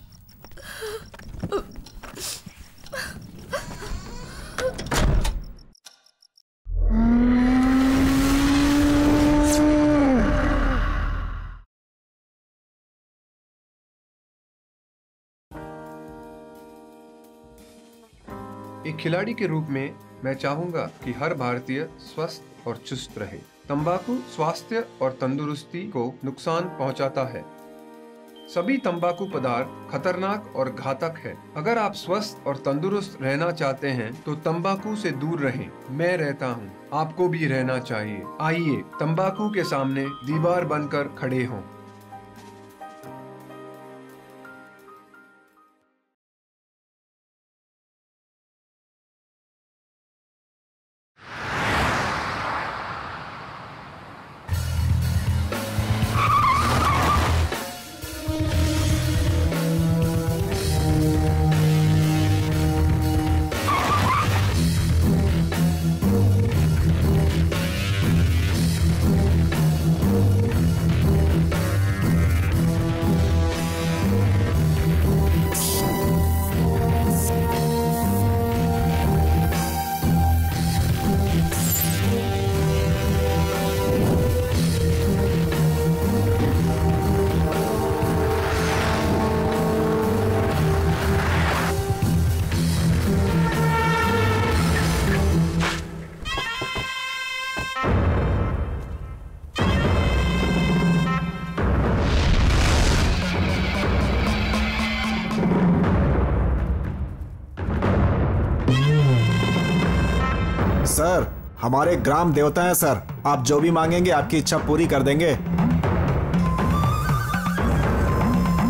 एक खिलाड़ी के रूप में मैं चाहूंगा कि हर भारतीय स्वस्थ और चुस्त रहे। तंबाकू स्वास्थ्य और तंदुरुस्ती को नुकसान पहुंचाता है। सभी तंबाकू पदार्थ खतरनाक और घातक है। अगर आप स्वस्थ और तंदुरुस्त रहना चाहते हैं तो तंबाकू से दूर रहें। मैं रहता हूं, आपको भी रहना चाहिए। आइए तंबाकू के सामने दीवार बनकर खड़े हों। सर, हमारे ग्राम देवता हैं सर। आप जो भी मांगेंगे आपकी इच्छा पूरी कर देंगे।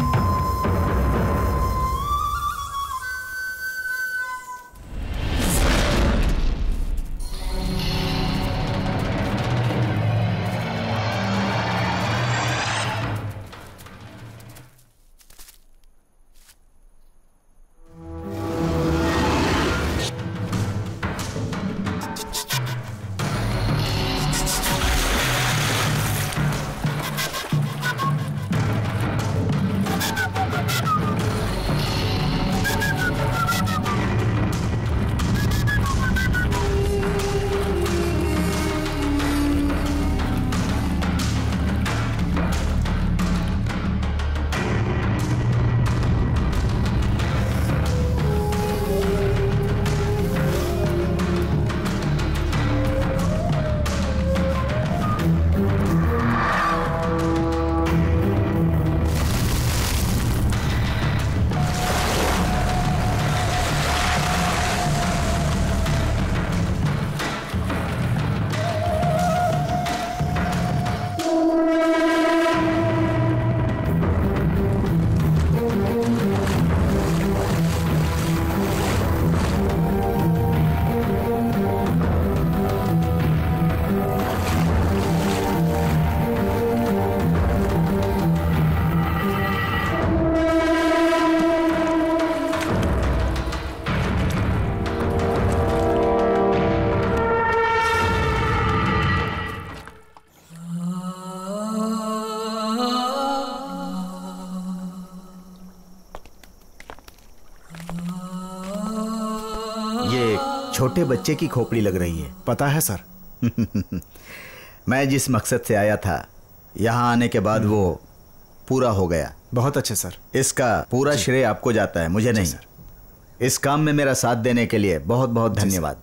ये एक छोटे बच्चे की खोपड़ी लग रही है। पता है सर। मैं जिस मकसद से आया था, यहाँ आने के बाद वो पूरा हो गया। बहुत अच्छे सर। इसका पूरा श्रेय आपको जाता है, मुझे नहीं। सर। इस काम में मेरा साथ देने के लिए बहुत बहुत धन्यवाद।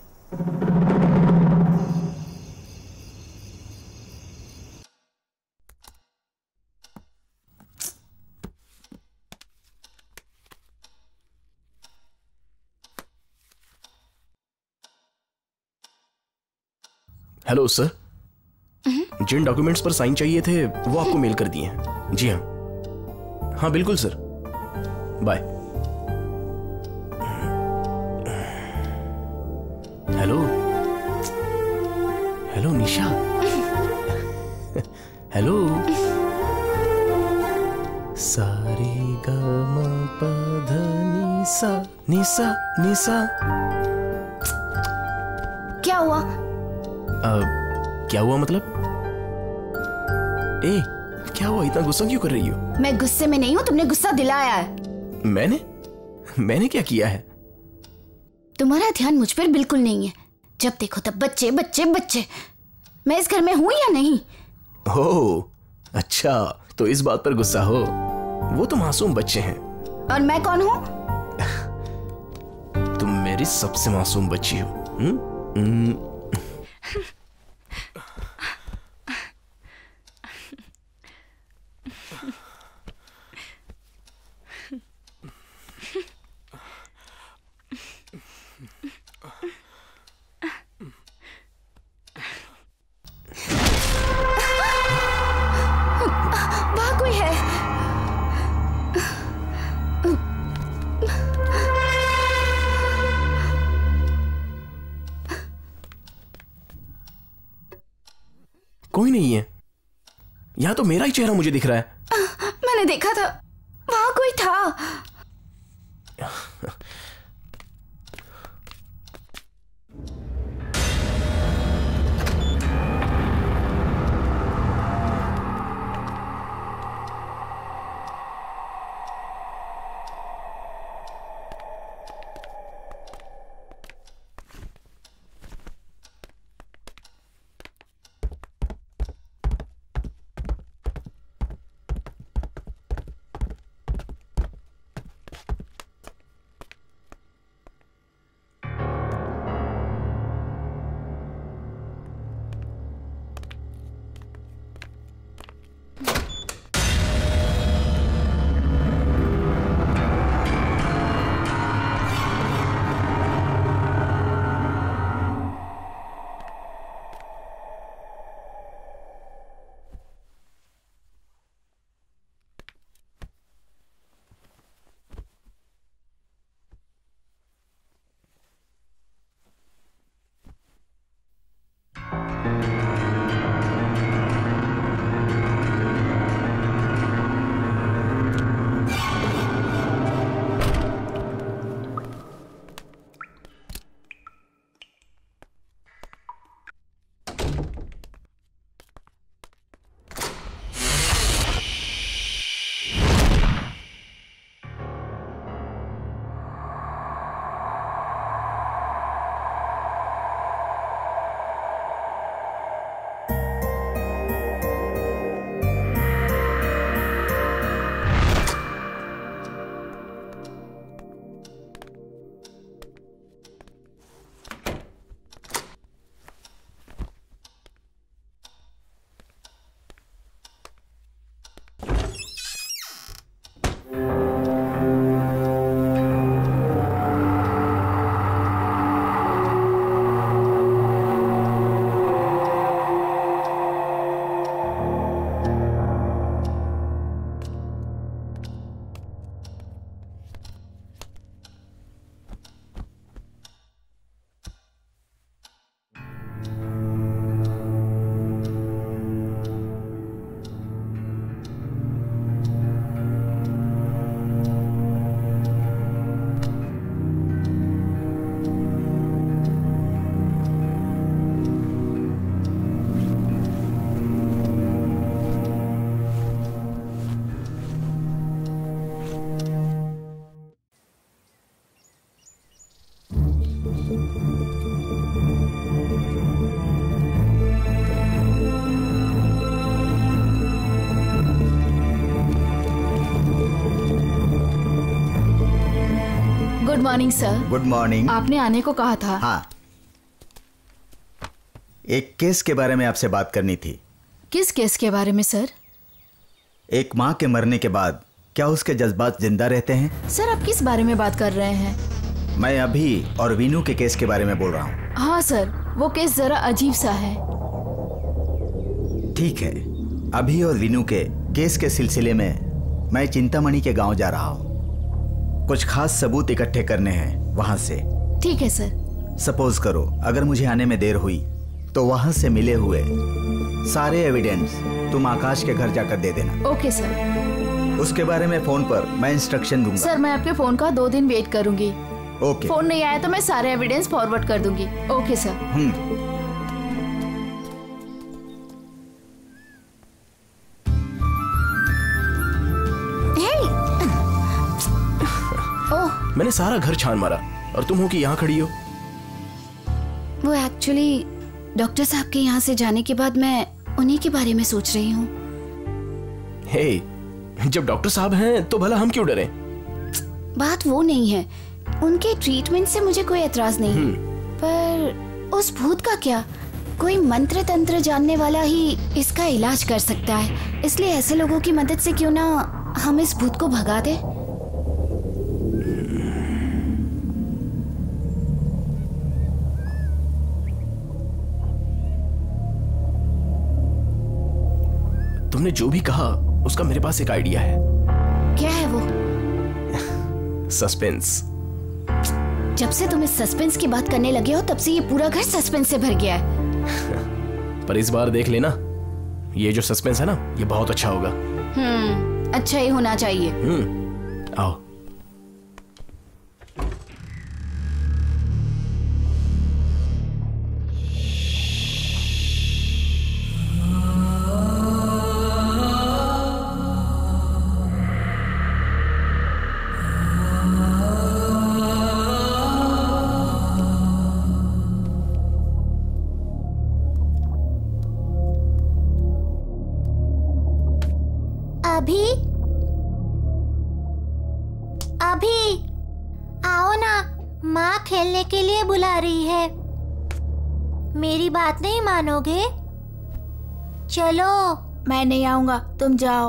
हेलो सर, जिन डॉक्यूमेंट्स पर साइन चाहिए थे वो आपको मेल कर दिए हैं। जी हाँ हाँ बिल्कुल sir, bye. Hello hello Nisha. Hello. सारे ग म प ध नि सा नि सा नि सा। क्या हुआ? आ, क्या हुआ मतलब? ए, क्या हुआ? इतना गुस्सा क्यों कर रही हो? मैं गुस्से में नहीं हूँ, तुमने गुस्सा दिलाया है। मैंने मैंने क्या किया है? तुम्हारा ध्यान मुझ पर बिल्कुल नहीं है। जब देखो तब बच्चे बच्चे बच्चे। मैं इस घर में हूँ या नहीं? ओह अच्छा, तो इस बात पर गुस्सा हो। वो तो मासूम बच्चे हैं। और मैं कौन हूँ? तुम मेरी सबसे मासूम बच्ची हो। हुँ? हुँ? वहाँ कोई है। कोई नहीं है यहाँ, तो मेरा ही चेहरा मुझे दिख रहा है। मैंने देखा था, वहाँ कोई था। Morning sir. Good morning. आपने आने को कहा था। हाँ, एक केस के बारे में आपसे बात करनी थी। किस केस के बारे में सर? एक माँ के मरने के बाद क्या उसके जज्बात जिंदा रहते हैं? सर आप किस बारे में बात कर रहे हैं? मैं अभी और वीनू के केस के बारे में बोल रहा हूँ। हाँ सर, वो केस जरा अजीब सा है। ठीक है, अभी और वीनू के केस के सिलसिले में मैं चिंतामणि के गांव जा रहा हूँ। कुछ खास सबूत इकट्ठे करने हैं वहां से। ठीक है सर। सपोज करो अगर मुझे आने में देर हुई तो वहां से मिले हुए सारे एविडेंस तुम आकाश के घर जाकर दे देना। Okay sir. उसके बारे में फोन पर मैं इंस्ट्रक्शन दूंगा। सर मैं आपके फोन का दो दिन वेट करूंगी। ओके। फोन नहीं आया तो मैं सारे एविडेंस फॉरवर्ड कर दूंगी। Okay sir. हम्म। मैंने सारा घर छान मारा और तुम हो कि यहाँ खड़ी हो। वो एक्चुअली डॉक्टर साहब के यहाँ से जाने के बाद मैं उन्हीं के बारे में सोच रही हूँ। हे, जब डॉक्टर साहब हैं तो भला हम क्यों डरें? बात वो नहीं है, उनके ट्रीटमेंट से मुझे कोई एतराज नहीं है, पर उस भूत का क्या? कोई मंत्र तंत्र जानने वाला ही इसका इलाज कर सकता है, इसलिए ऐसे लोगों की मदद से क्यों ना हम इस भूत को भगा दें। तुमने जो भी कहा उसका मेरे पास एक आइडिया है। क्या है वो? सस्पेंस। जब से तुम इस सस्पेंस की बात करने लगे हो तब से ये पूरा घर सस्पेंस से भर गया है। पर इस बार देख लेना, ये जो सस्पेंस है ना, ये बहुत अच्छा होगा। हम्म, अच्छा ही होना चाहिए। हम्म, आओ। अभी अभी आओ ना, माँ खेलने के लिए बुला रही है। मेरी बात नहीं मानोगे? चलो। मैं नहीं आऊंगा, तुम जाओ।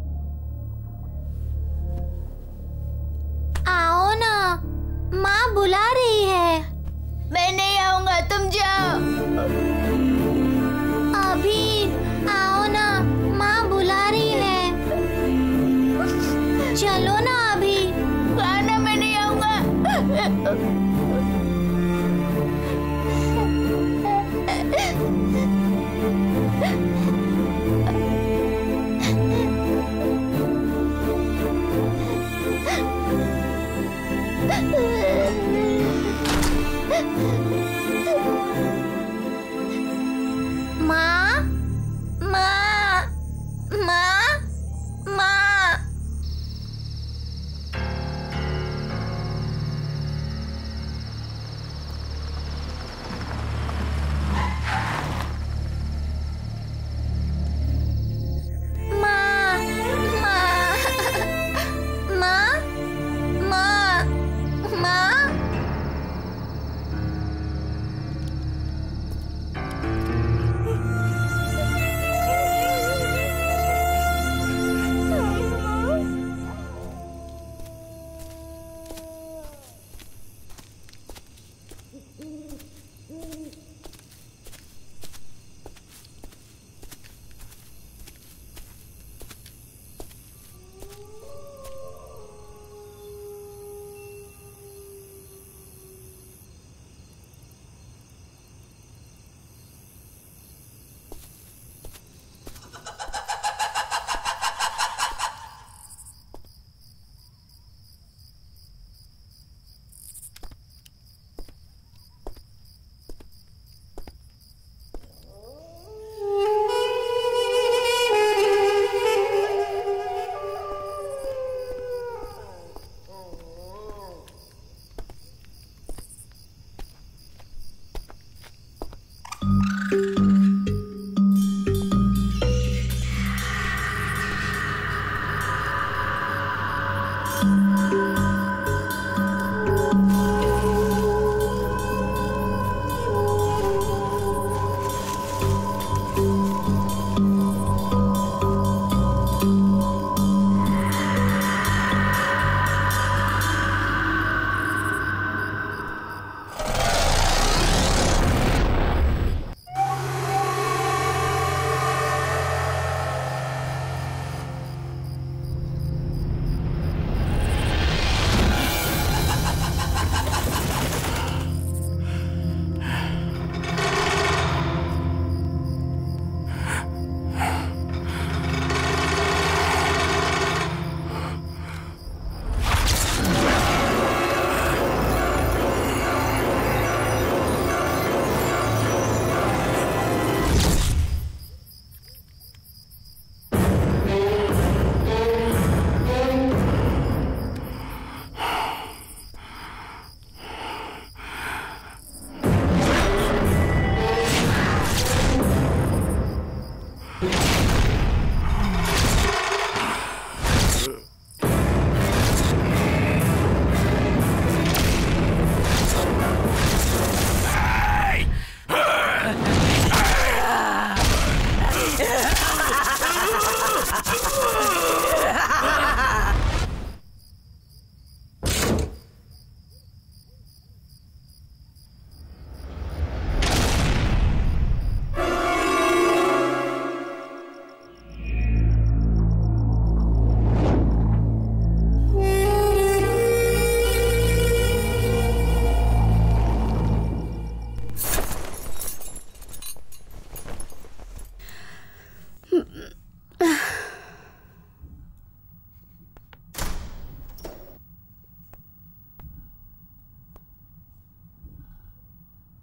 आओ ना, माँ बुला रही है। मैं नहीं आऊंगा, तुम जाओ। अभी आओ ना, माँ बुला रही है। चलो ना अभी। खाना मैं नहीं आऊंगा।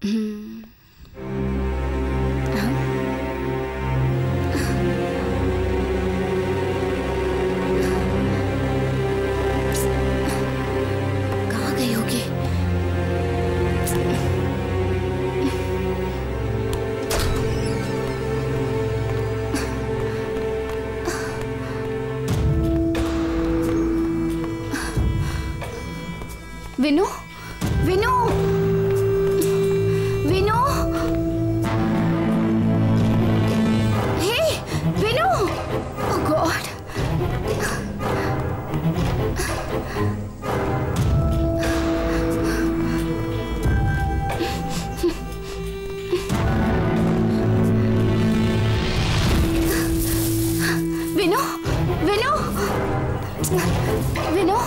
कहाँ गई होगी? विनु, विनु, विनु, हे, विनु, ओह गॉड, विनु, विनु, विनु,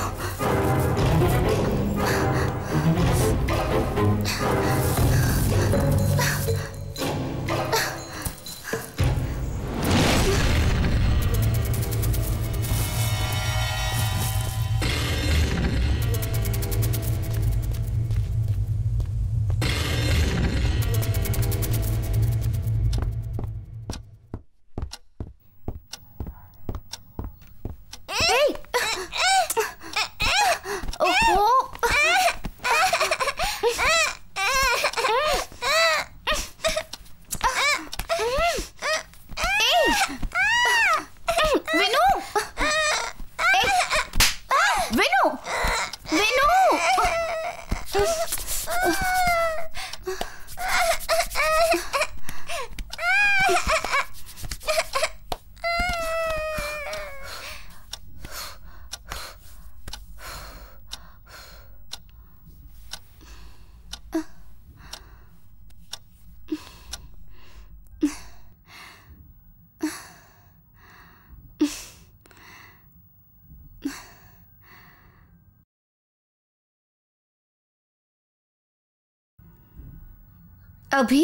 अभी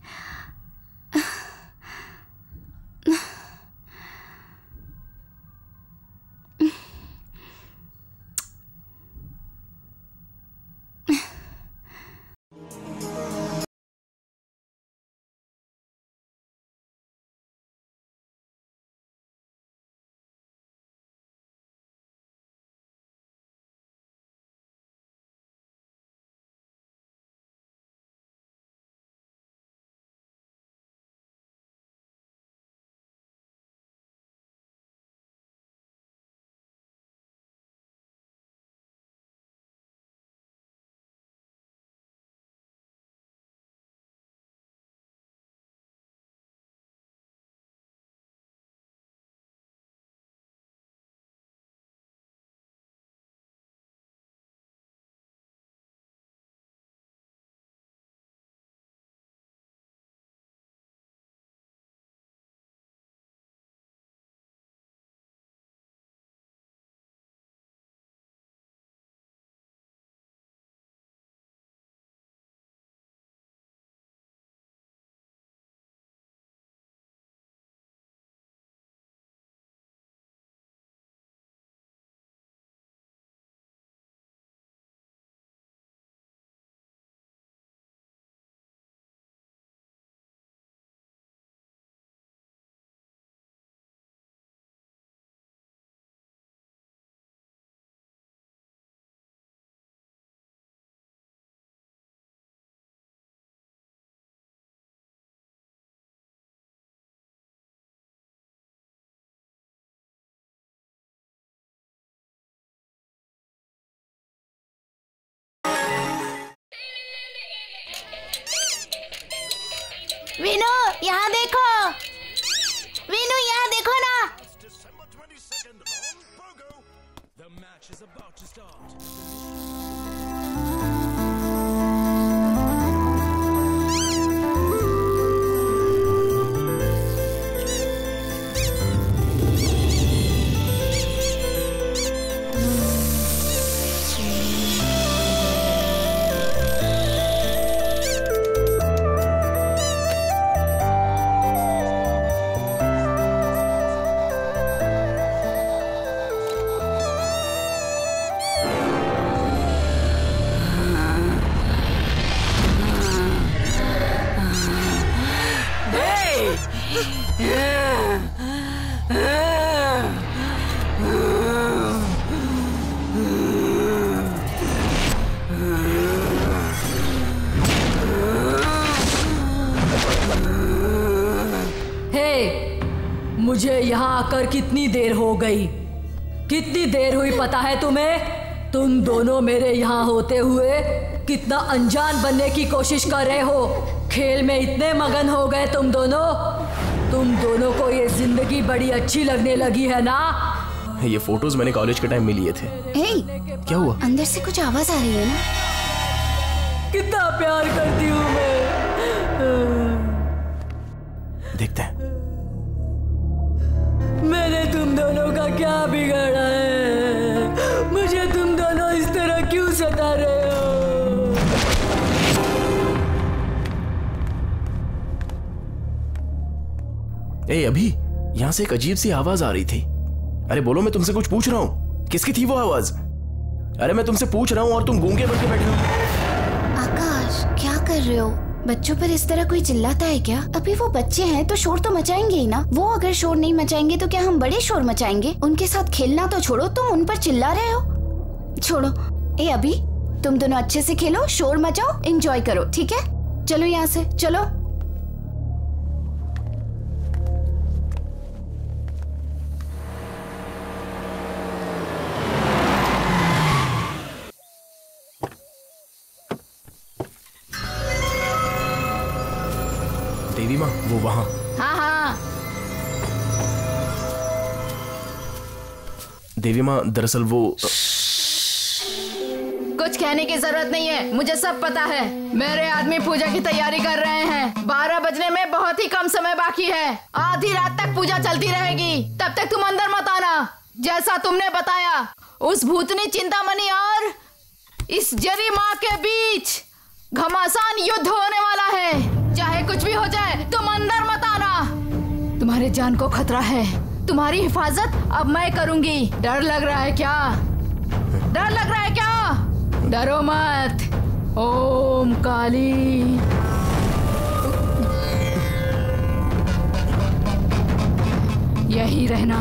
विनु, यहाँ देखो, विनु यहाँ देखो ना। मुझे यहाँ आकर कितनी देर हो गई? कितनी देर हुई पता है तुम्हें? तुम दोनों मेरे यहाँ होते हुए कितना अनजान बनने की कोशिश कर रहे हो। खेल में इतने मगन हो गए तुम दोनों। तुम दोनों को ये जिंदगी बड़ी अच्छी लगने लगी है ना? ये फोटोज मैंने कॉलेज के टाइम में लिए थे। हे, क्या हुआ? अंदर से कुछ आवाज आ रही है ना? कितना प्यार करती हूँ मैं। देखते हैं। मैंने तुम दोनों का क्या बिगाड़ा है? मुझे तुम दोनों इस तरह क्यों सता रहे हो? ए अभी, यहाँ से एक अजीब सी आवाज आ रही थी। अरे बोलो, मैं तुमसे कुछ पूछ रहा हूँ। किसकी थी वो आवाज? अरे मैं तुमसे पूछ रहा हूँ और तुम गूंगे बन के बैठे हो। आकाश, क्या कर रहे हो? बच्चों पर इस तरह कोई चिल्लाता है क्या? अभी वो बच्चे हैं तो शोर तो मचाएंगे ही ना। वो अगर शोर नहीं मचाएंगे तो क्या हम बड़े शोर मचाएंगे? उनके साथ खेलना तो छोड़ो, तुम उन पर चिल्ला रहे हो। छोड़ो। ए अभी, तुम दोनों अच्छे से खेलो, शोर मचाओ, एंजॉय करो, ठीक है? चलो यहाँ से, चलो। देवी माँ, वो वहाँ। हाँ हाँ। देवी माँ, दरअसल वो कुछ कहने की जरूरत नहीं है, मुझे सब पता है। मेरे आदमी पूजा की तैयारी कर रहे हैं। बारह बजने में बहुत ही कम समय बाकी है। आधी रात तक पूजा चलती रहेगी। तब तक तुम अंदर मत आना। जैसा तुमने बताया, उस भूतनी चिंतामणि और इस जरी माँ के बीच घमासान युद्ध होने वाला है। चाहे कुछ भी हो जाए, तुम अंदर मत आना। तुम्हारे जान को खतरा है। तुम्हारी हिफाजत अब मैं करूंगी। डर लग रहा है क्या? डर लग रहा है क्या? डरो मत। ओम काली। यही रहना।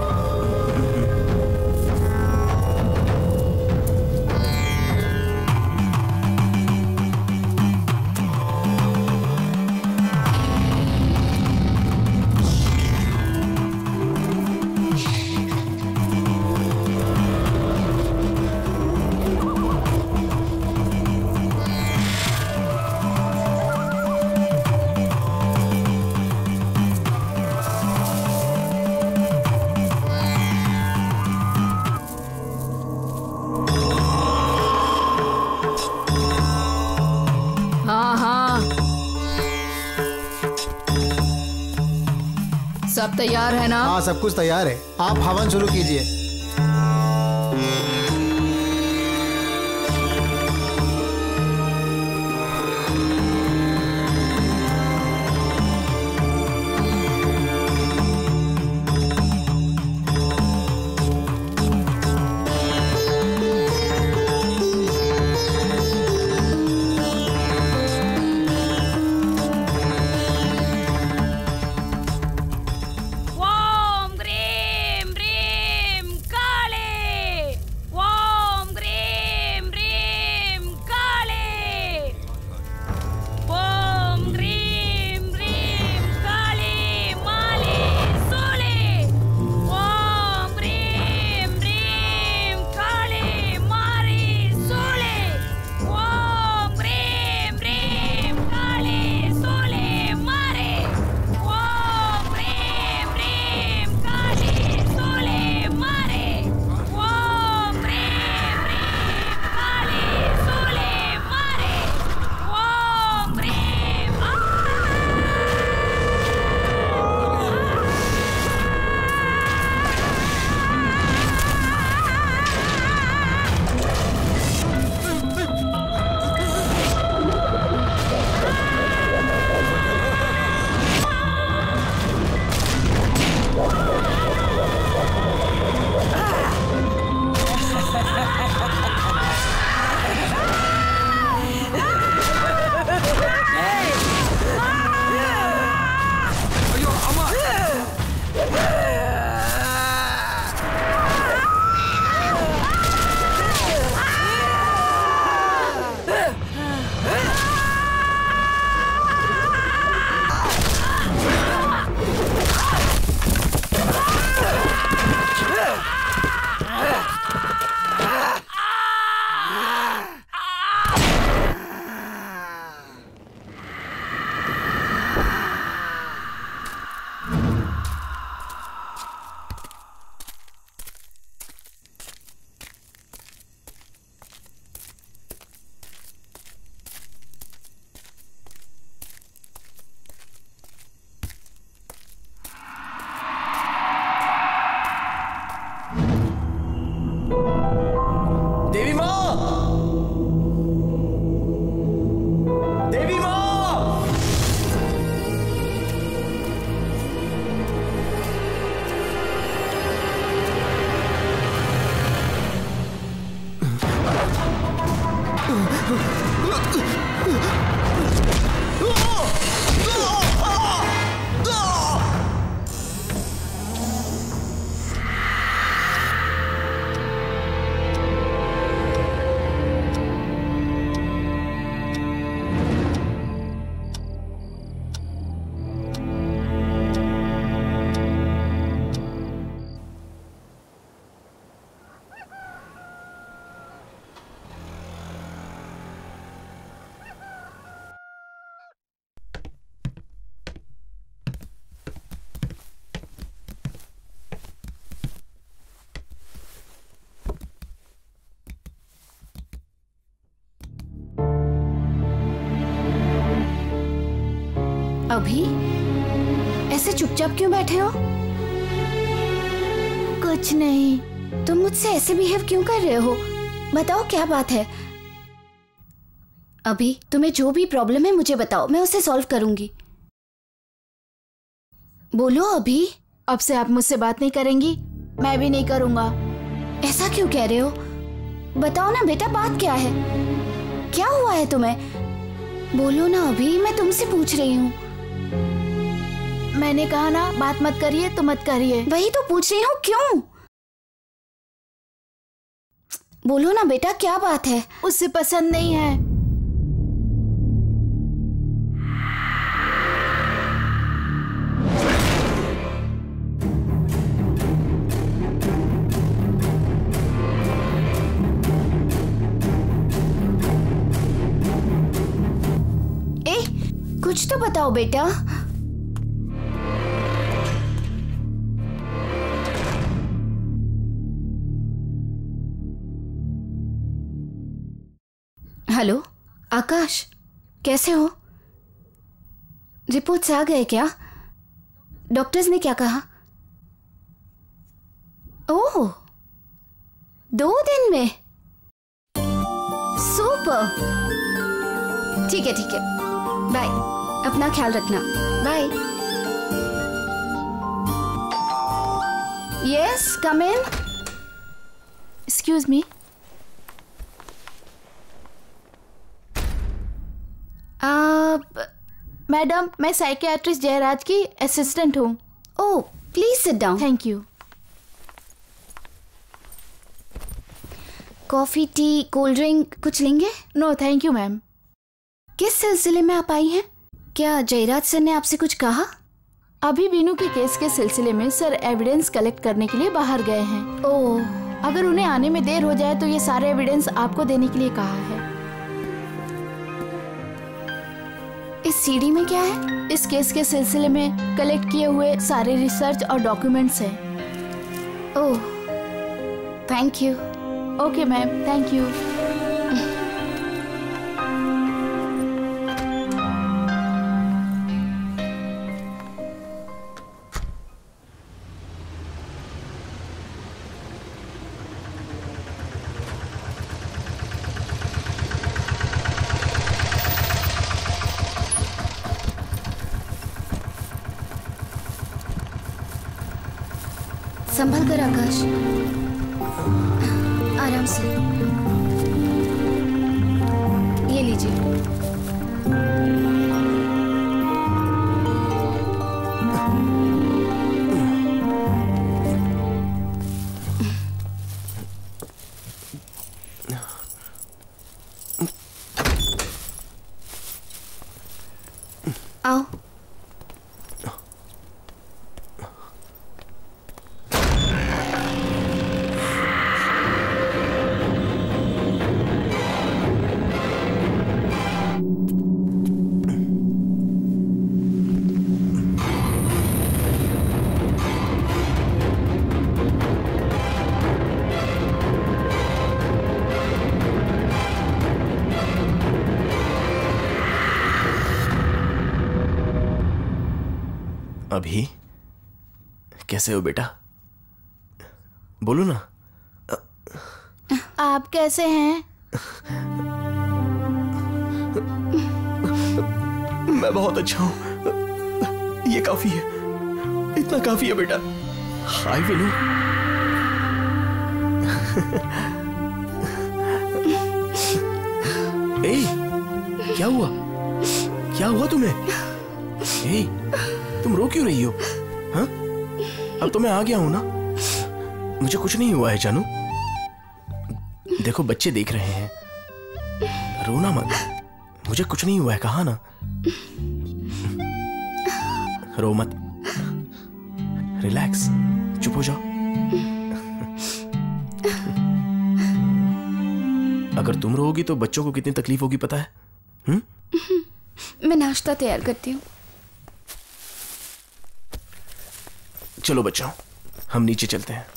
सब तैयार है ना? हाँ, सब कुछ तैयार है। आप हवन शुरू कीजिए। अभी ऐसे चुपचाप क्यों बैठे हो? कुछ नहीं। तुम मुझसे ऐसे बिहेव क्यों कर रहे हो? बताओ क्या बात है? अभी तुम्हें जो भी प्रॉब्लम है मुझे बताओ, मैं उसे सॉल्व करूंगी। बोलो अभी। अब से आप मुझसे बात नहीं करेंगी, मैं भी नहीं करूंगा। ऐसा क्यों कह रहे हो? बताओ ना बेटा, बात क्या है? क्या हुआ है तुम्हें? बोलो ना अभी, मैं तुमसे पूछ रही हूँ। मैंने कहा ना बात मत करिए तो मत करिए। वही तो पूछ रही हूँ, क्यों? बोलो ना बेटा, क्या बात है? उससे पसंद नहीं है। ए, कुछ तो बताओ बेटा। हेलो आकाश, कैसे हो? रिपोर्ट्स आ गए क्या? डॉक्टर्स ने क्या कहा? ओह, दो दिन में? सुपर। ठीक है ठीक है, बाय। अपना ख्याल रखना, bye. Yes, come in. Excuse me. आप मैडम, मैं साइकियाट्रिस्ट जयराज की असिस्टेंट हूँ। Oh, please sit down. Thank you. Coffee, tea, cold drink कुछ लेंगे? No thank you ma'am. किस सिलसिले में आप आई हैं? क्या जयराज सर ने आपसे कुछ कहा? अभी विनू के केस के सिलसिले में सर एविडेंस कलेक्ट करने के लिए बाहर गए हैं। ओह, अगर उन्हें आने में देर हो जाए तो ये सारे एविडेंस आपको देने के लिए कहा है। इस सीडी में क्या है? इस केस के सिलसिले में कलेक्ट किए हुए सारे रिसर्च और डॉक्यूमेंट्स हैं। Oh, thank you. Okay ma'am, thank you. संभल कर आकाश, आराम से। ये लीजिए। आओ। अभी कैसे हो बेटा? बोलो ना। आप कैसे हैं? मैं बहुत अच्छा हूं। ये काफी है, इतना काफी है बेटा। हाय विनू। ए, क्या हुआ? क्या हुआ तुम्हें? ए, तुम रो क्यों रही हो? हाँ? अब तो मैं आ गया हूं ना। मुझे कुछ नहीं हुआ है जानू। देखो बच्चे देख रहे हैं, रोना मत। मुझे कुछ नहीं हुआ है, कहा ना। रो मत, रिलैक्स, चुप हो जाओ। अगर तुम रोओगी तो बच्चों को कितनी तकलीफ होगी पता है? हुँ? मैं नाश्ता तैयार करती हूँ। चलो बच्चों, हम नीचे चलते हैं।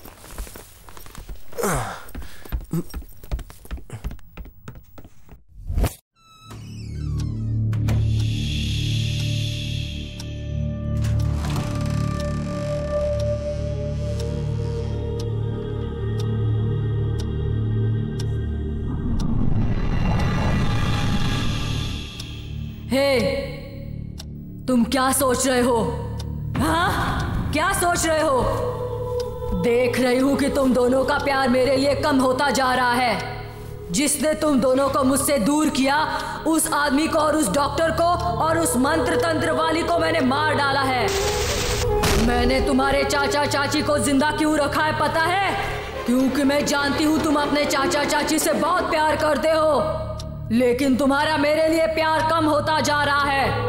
तुम क्या सोच रहे हो? हाँ, क्या सोच रहे हो? देख रही हूं कि तुम दोनों का प्यार मेरे लिए कम होता जा रहा है। जिसने तुम दोनों को मुझसे दूर किया, उस आदमी को और उस डॉक्टर को और उस मंत्र तंत्र वाली को मैंने मार डाला है। मैंने तुम्हारे चाचा चाची को जिंदा क्यों रखा है पता है? क्योंकि मैं जानती हूँ तुम अपने चाचा चाची से बहुत प्यार करते हो, लेकिन तुम्हारा मेरे लिए प्यार कम होता जा रहा है।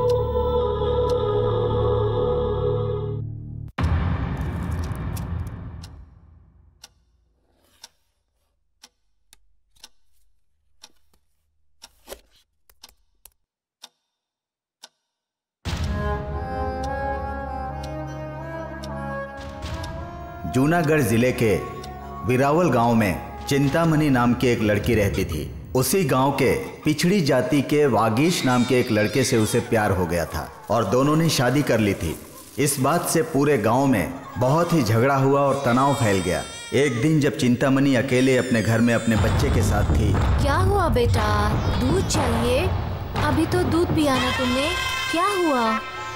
जूनागढ़ जिले के बिरावल गांव में चिंतामणि नाम की एक लड़की रहती थी। उसी गांव के पिछड़ी जाति के वागीश नाम के एक लड़के से उसे प्यार हो गया था और दोनों ने शादी कर ली थी। इस बात से पूरे गांव में बहुत ही झगड़ा हुआ और तनाव फैल गया। एक दिन जब चिंतामणि अकेले अपने घर में अपने बच्चे के साथ थी। क्या हुआ बेटा, दूध चाहिए? अभी तो दूध पियाना तुमने, क्या हुआ?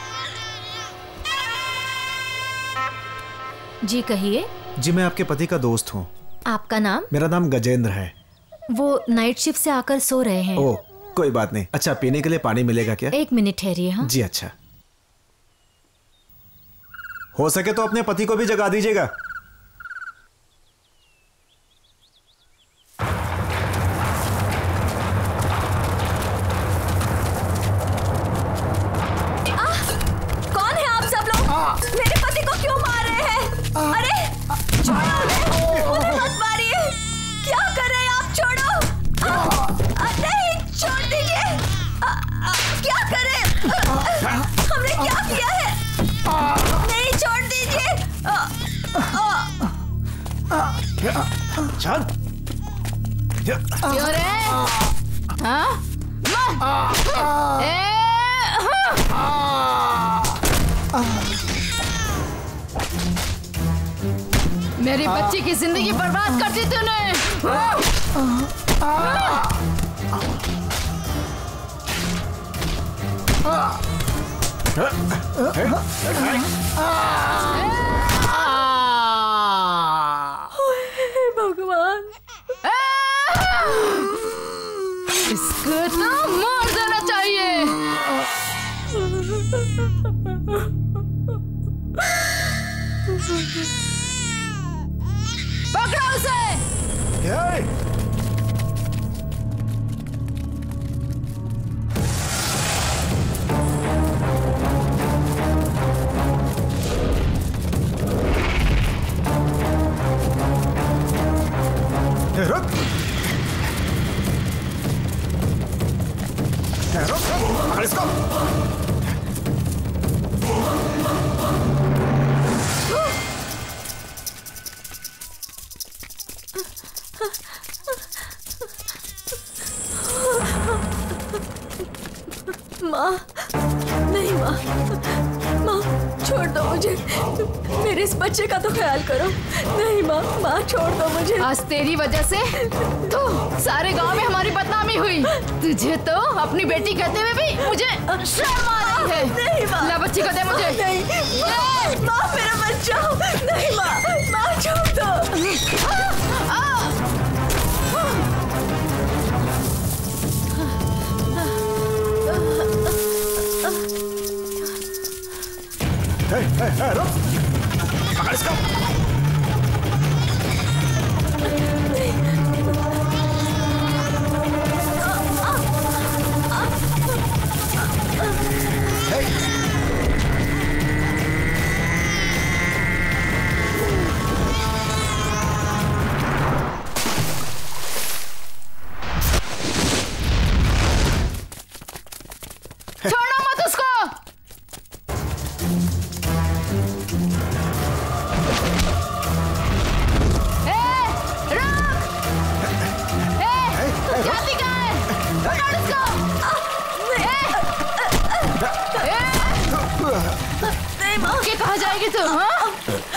जी कहिए। जी मैं आपके पति का दोस्त हूँ। आपका नाम? मेरा नाम गजेंद्र है। वो नाइट शिफ्ट से आकर सो रहे हैं। ओह कोई बात नहीं। अच्छा पीने के लिए पानी मिलेगा क्या? एक मिनट ठहरिए। हाँ जी अच्छा। हो सके तो अपने पति को भी जगा दीजिएगा। अरे छोड़ो उन्हें, उन्हें मत मारिए। क्या कर रहे हैं आप? छोड़ो। आ, आ, नहीं छोड़ दीजिए। आ, आ, क्या कर रहे हैं? हमने क्या किया है? नहीं छोड़ दीजिए। चल। क्यों रे? हाँ? ए, मेरी बच्ची की जिंदगी बर्बाद कर दी तूने। भगवान, इसको तो मार देना चाहिए। पकड़ो उसे। रुक। रुक, पकड़ इसको। माँ, नहीं माँ, माँ छोड़ दो मुझे। मेरे इस बच्चे का तो ख्याल करो। नहीं माँ, माँ छोड़ दो मुझे। आज तेरी वजह से तो सारे गांव में हमारी बदनामी हुई। तुझे तो अपनी बेटी कहते हुए भी मुझे शर्म आ रही है। नहीं माँ, ला बच्ची को दे मुझे। नहीं माँ, मेरा बच्चा। नहीं माँ, माँ छोड़ दो। आ, आ, हे, हे, हे, रुक। पकड़ इसको। छोड़ो मत उसको। जाती कहाँ है? पकड़ उसको। नहीं माँ, के कहाँ जाएगी तू? हाँ?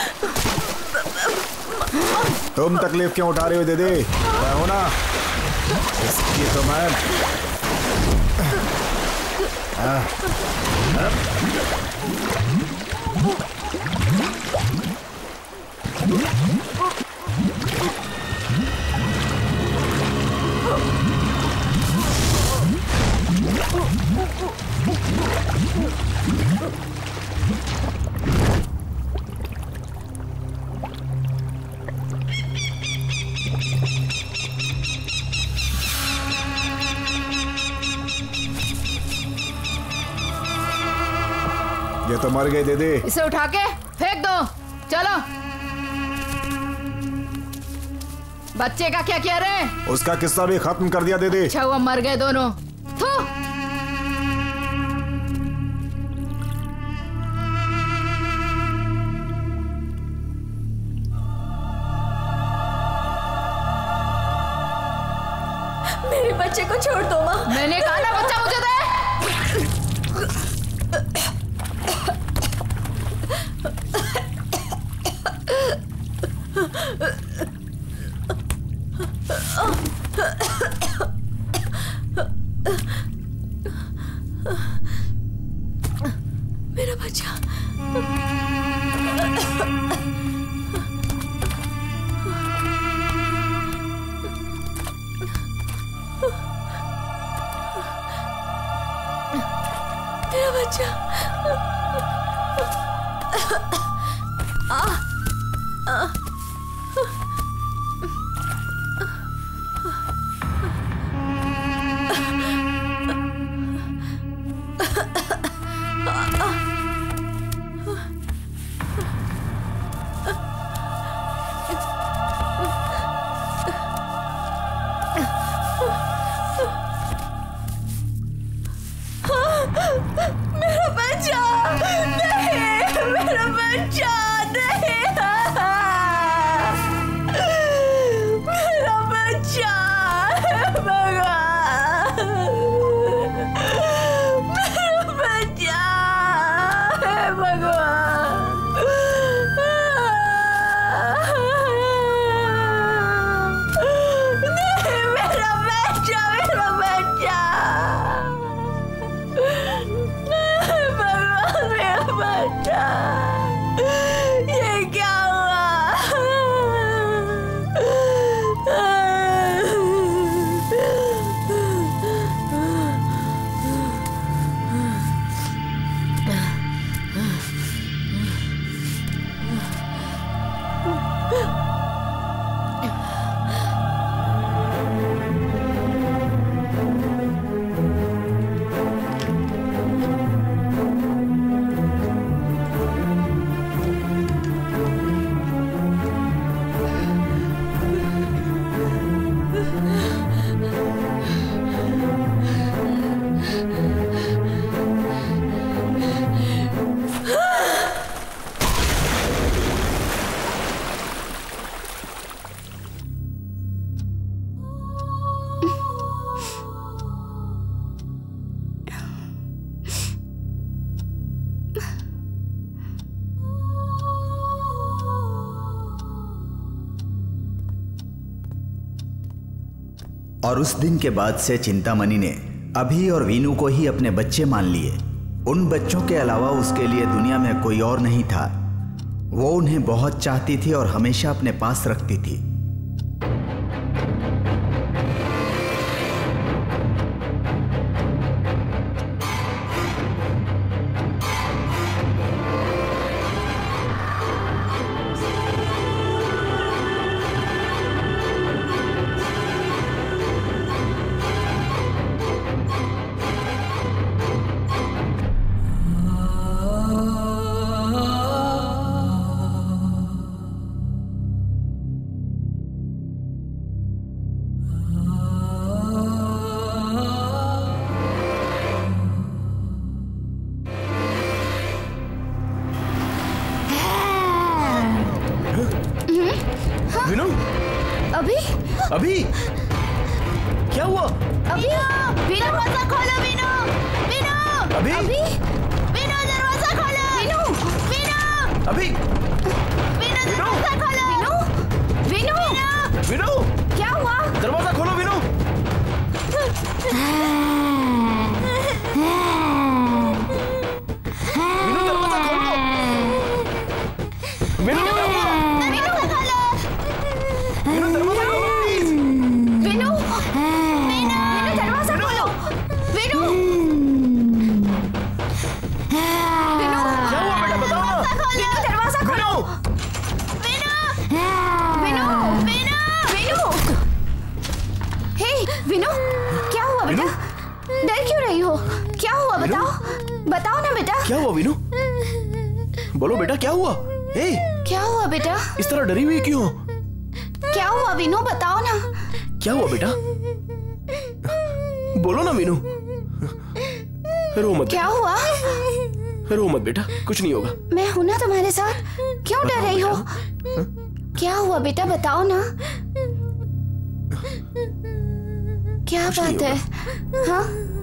तुम तकलीफ क्यों उठा रही हो दीदी? मैं हूं ना। इसकी तो मैं ये तो मर गए दीदी। इसे उठा के फेंक दो। चलो। बच्चे का क्या कह रहे हैं? उसका किस्सा भी खत्म कर दिया दीदी। अच्छा हुआ मर गए दोनों। थू। मेरे बच्चे को छोड़ दो माँ। मैंने कहा ना बच्चा मुझे दे। मेरा बच्चा। मेरा बच्चा। आ, आ, मेरा बच्चा नहीं, मेरा बच्चा नहीं, मेरा बच्चा भगवान, मेरा बच्चा भगवान, नहीं मेरा बच्चा, मेरा बच्चा। भगवान मेरा बच्चा, ये क्या हुआ? और उस दिन के बाद से चिंतामणि ने अभी और वीनू को ही अपने बच्चे मान लिए। उन बच्चों के अलावा उसके लिए दुनिया में कोई और नहीं था। वो उन्हें बहुत चाहती थी और हमेशा अपने पास रखती थी। विनु, अभी अभी क्या हुआ? अभी विनु दरवाजा खोलो। विनु विनु अभी अभी विनु दरवाजा खोलो। विनु विनु अभी विनु दरवाजा खोलो। विनु विनु विनु क्या हुआ? दरवाजा खोलो विनु। बताओ ना बेटा। क्या हुआ वीनू? बोलो बेटा क्या हुआ? ए, क्या हुआ बेटा? इस तरह डरी हुई क्यों? क्या हुआ वीनू, बताओ ना। क्या हुआ बेटा? बोलो ना वीनू। रो मत। क्या हुआ? रो मत बेटा, कुछ नहीं होगा। मैं हूं ना तुम्हारे साथ, क्यों डर रही हो? क्या हुआ बेटा, बताओ ना। क्या बात है? हाँ?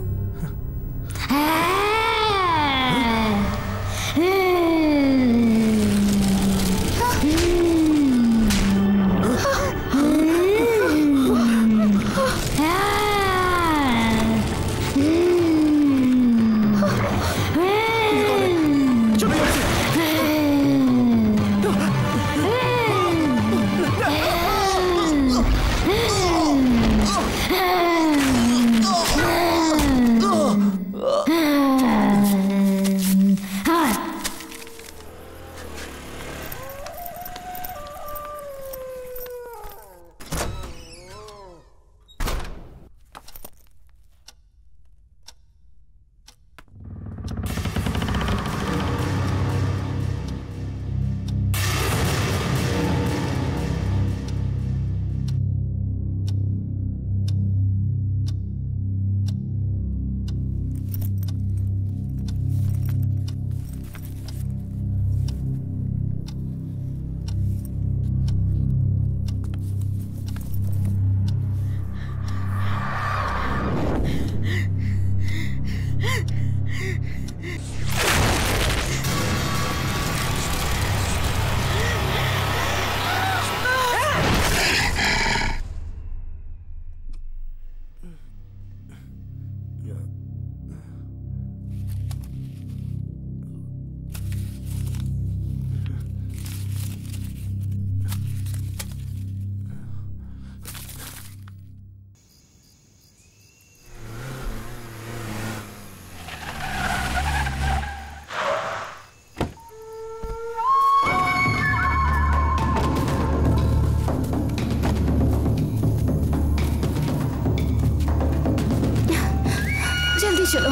चलो।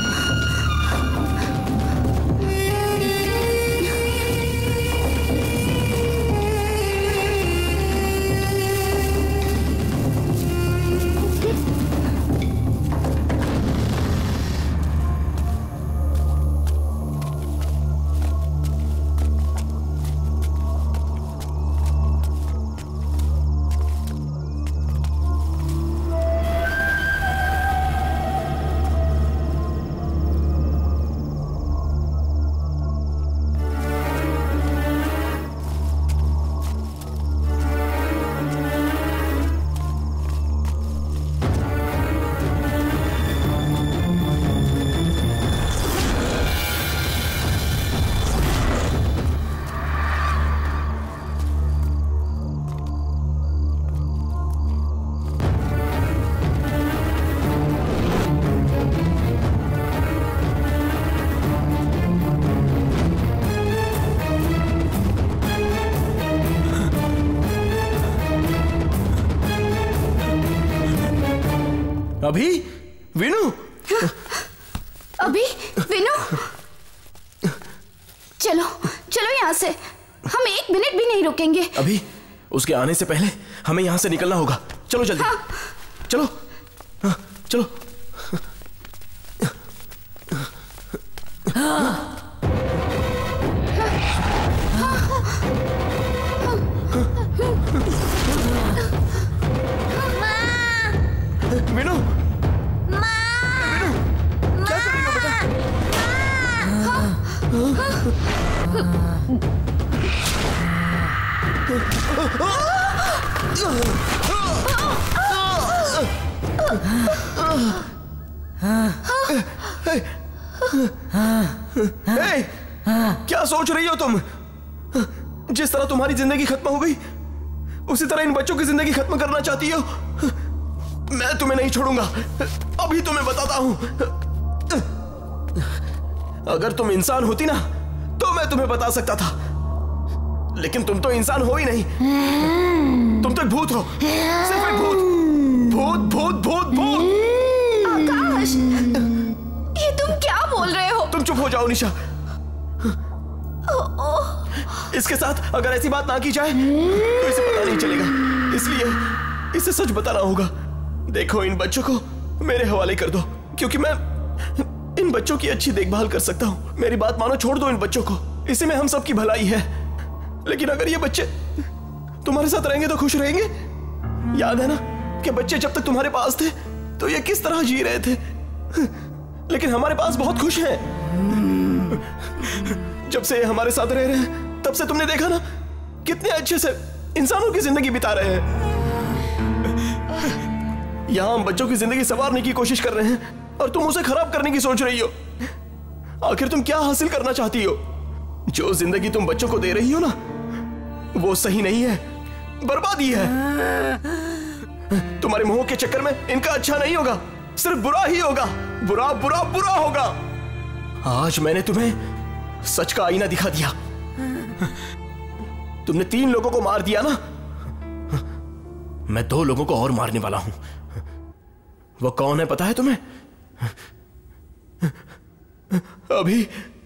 अभी विनु अभी विनु चलो चलो यहाँ से, हम एक मिनट भी नहीं रुकेंगे। अभी उसके आने से पहले हमें यहाँ से निकलना होगा। चलो जल्दी। हाँ। चलो हाँ, चलो हाँ। विनु क्या कर रही हो बेटा? hey, क्या सोच रही हो तुम? जिस तरह तुम्हारी जिंदगी खत्म हो गई उसी तरह इन बच्चों की जिंदगी खत्म करना चाहती हो? मैं तुम्हें नहीं छोड़ूंगा। अभी तुम्हें बताता हूं, अगर तुम इंसान होती ना तो मैं तुम्हें बता सकता था, लेकिन तुम तो इंसान हो ही नहीं। तुम तो एक भूत हो, सिर्फ एक भूत। भूत भूत भूत भूत। आकाश, ये तुम क्या बोल रहे हो? तुम तुम चुप हो जाओ निशा। इसके साथ अगर ऐसी बात ना की जाए तो इसे पता नहीं चलेगा, इसलिए इसे सच बताना होगा। देखो इन बच्चों को मेरे हवाले कर दो, क्योंकि मैं इन बच्चों की अच्छी देखभाल कर सकता हूँ। मेरी बात मानो, छोड़ दो इन बच्चों को, इसी में हम सबकी भलाई है। लेकिन अगर ये बच्चे तुम्हारे साथ रहेंगे तो खुश रहेंगे। याद है ना कि बच्चे जब तक तुम्हारे पास थे तो ये किस तरह जी रहे थे, लेकिन हमारे पास बहुत खुश हैं। जब से ये हमारे साथ रह रहे हैं तब से तुमने देखा ना कितने अच्छे से इंसानों की जिंदगी बिता रहे हैं। यहां हम बच्चों की जिंदगी संवारने की कोशिश कर रहे हैं और तुम उसे खराब करने की सोच रही हो। आखिर तुम क्या हासिल करना चाहती हो? जो जिंदगी तुम बच्चों को दे रही हो ना, वो सही नहीं है, बर्बादी है। तुम्हारे मोह के चक्कर में इनका अच्छा नहीं होगा, सिर्फ बुरा ही होगा। बुरा बुरा बुरा होगा। आज मैंने तुम्हें सच का आईना दिखा दिया। तुमने तीन लोगों को मार दिया ना, मैं दो लोगों को और मारने वाला हूं। वो कौन है पता है तुम्हें? अभी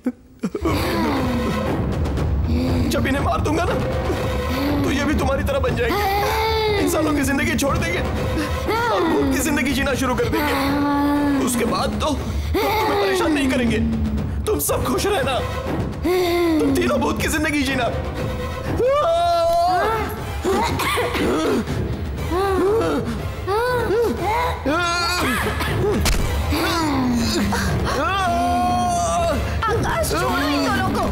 जब इन्हें मार दूंगा ना तो ये भी तुम्हारी तरह बन जाएंगे, इंसानों की जिंदगी छोड़ देंगे और भूत की जिंदगी जीना शुरू कर देंगे। उसके बाद तो तुम्हें परेशान नहीं करेंगे, तुम सब खुश रहना, तुम तीनों भूत की जिंदगी जीना। आकाश, छोड़ो इन दोनों को।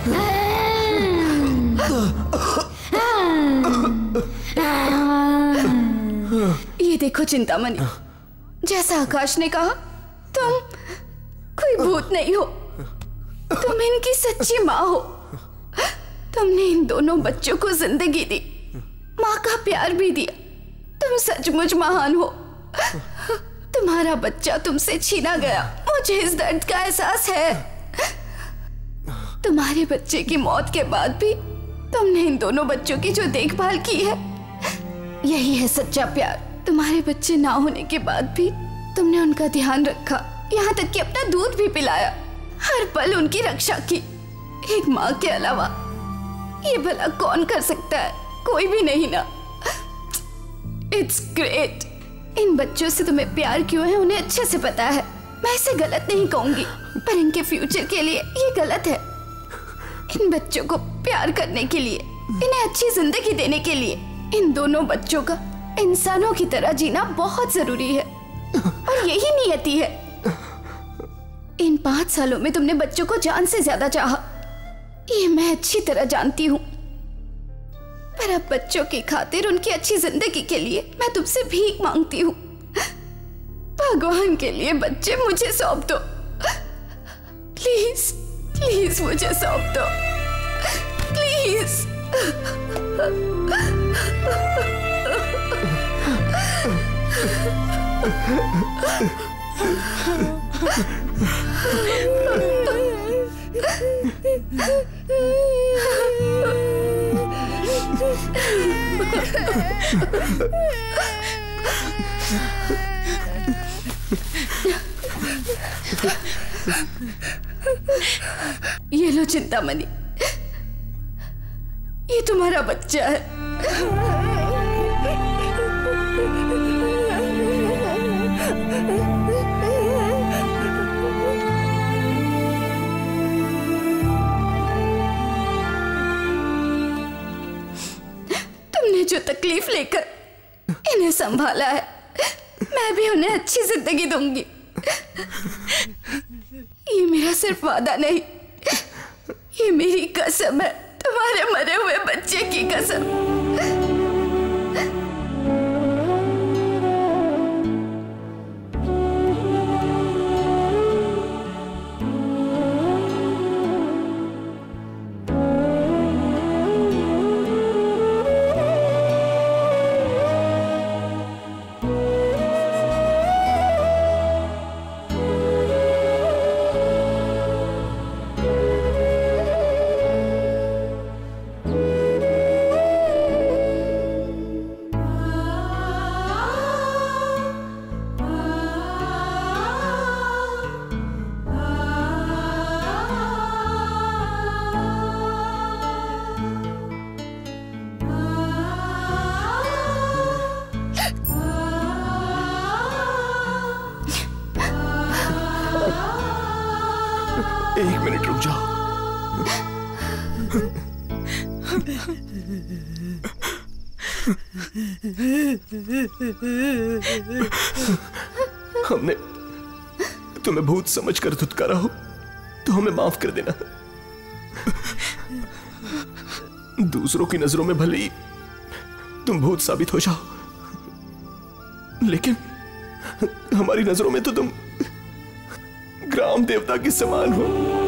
ये देखो चिंतामणि, जैसा आकाश ने कहा, तुम कोई भूत नहीं हो, तुम इनकी सच्ची माँ हो। तुमने इन दोनों बच्चों को जिंदगी दी, माँ का प्यार भी दिया। तुम सचमुच महान हो। तुम्हारा बच्चा तुमसे छीना गया, मुझे इस दर्द का एहसास है। तुम्हारे बच्चे की मौत के बाद भी तुमने इन दोनों बच्चों की जो देखभाल की है, यही है सच्चा प्यार। तुम्हारे बच्चे ना होने के बाद भी तुमने उनका ध्यान रखा, यहाँ तक कि अपना दूध भी पिलाया, हर पल उनकी रक्षा की। एक माँ के अलावा ये भला कौन कर सकता है? कोई भी नहीं ना। It's great. इन बच्चों से तुम्हें प्यार क्यों है उन्हें अच्छे से पता है। मैं इसे गलत नहीं कहूंगी, पर इनके फ्यूचर के लिए ये गलत है। इन बच्चों को प्यार करने के लिए, इन्हें अच्छी जिंदगी देने के लिए, इन दोनों बच्चों का इंसानों की तरह जीना बहुत जरूरी है, और यही नियति है। इन पांच सालों में तुमने बच्चों को जान से ज्यादा चाहा, ये मैं अच्छी तरह जानती हूँ। पर अब बच्चों की खातिर, उनकी अच्छी जिंदगी के लिए मैं तुमसे भीख मांगती हूँ। भगवान के लिए बच्चे मुझे सौंप दो, प्लीज प्लीज मुझे सौंप दो, प्लीज। ये लो चिंतामणि, ये तुम्हारा बच्चा है। तुमने जो तकलीफ लेकर इन्हें संभाला है, मैं भी उन्हें अच्छी जिंदगी दूंगी। ये मेरा सिर्फ वादा नहीं, ये मेरी कसम है, तुम्हारे मरे हुए बच्चे की कसम। एक मिनट रुक जाओ। हमने तुम्हें भूत समझकर धुतकारा हो तो हमें माफ कर देना। दूसरों की नजरों में भले ही तुम भूत साबित हो जाओ, लेकिन हमारी नजरों में तो तुम ग्राम देवता के समान हो।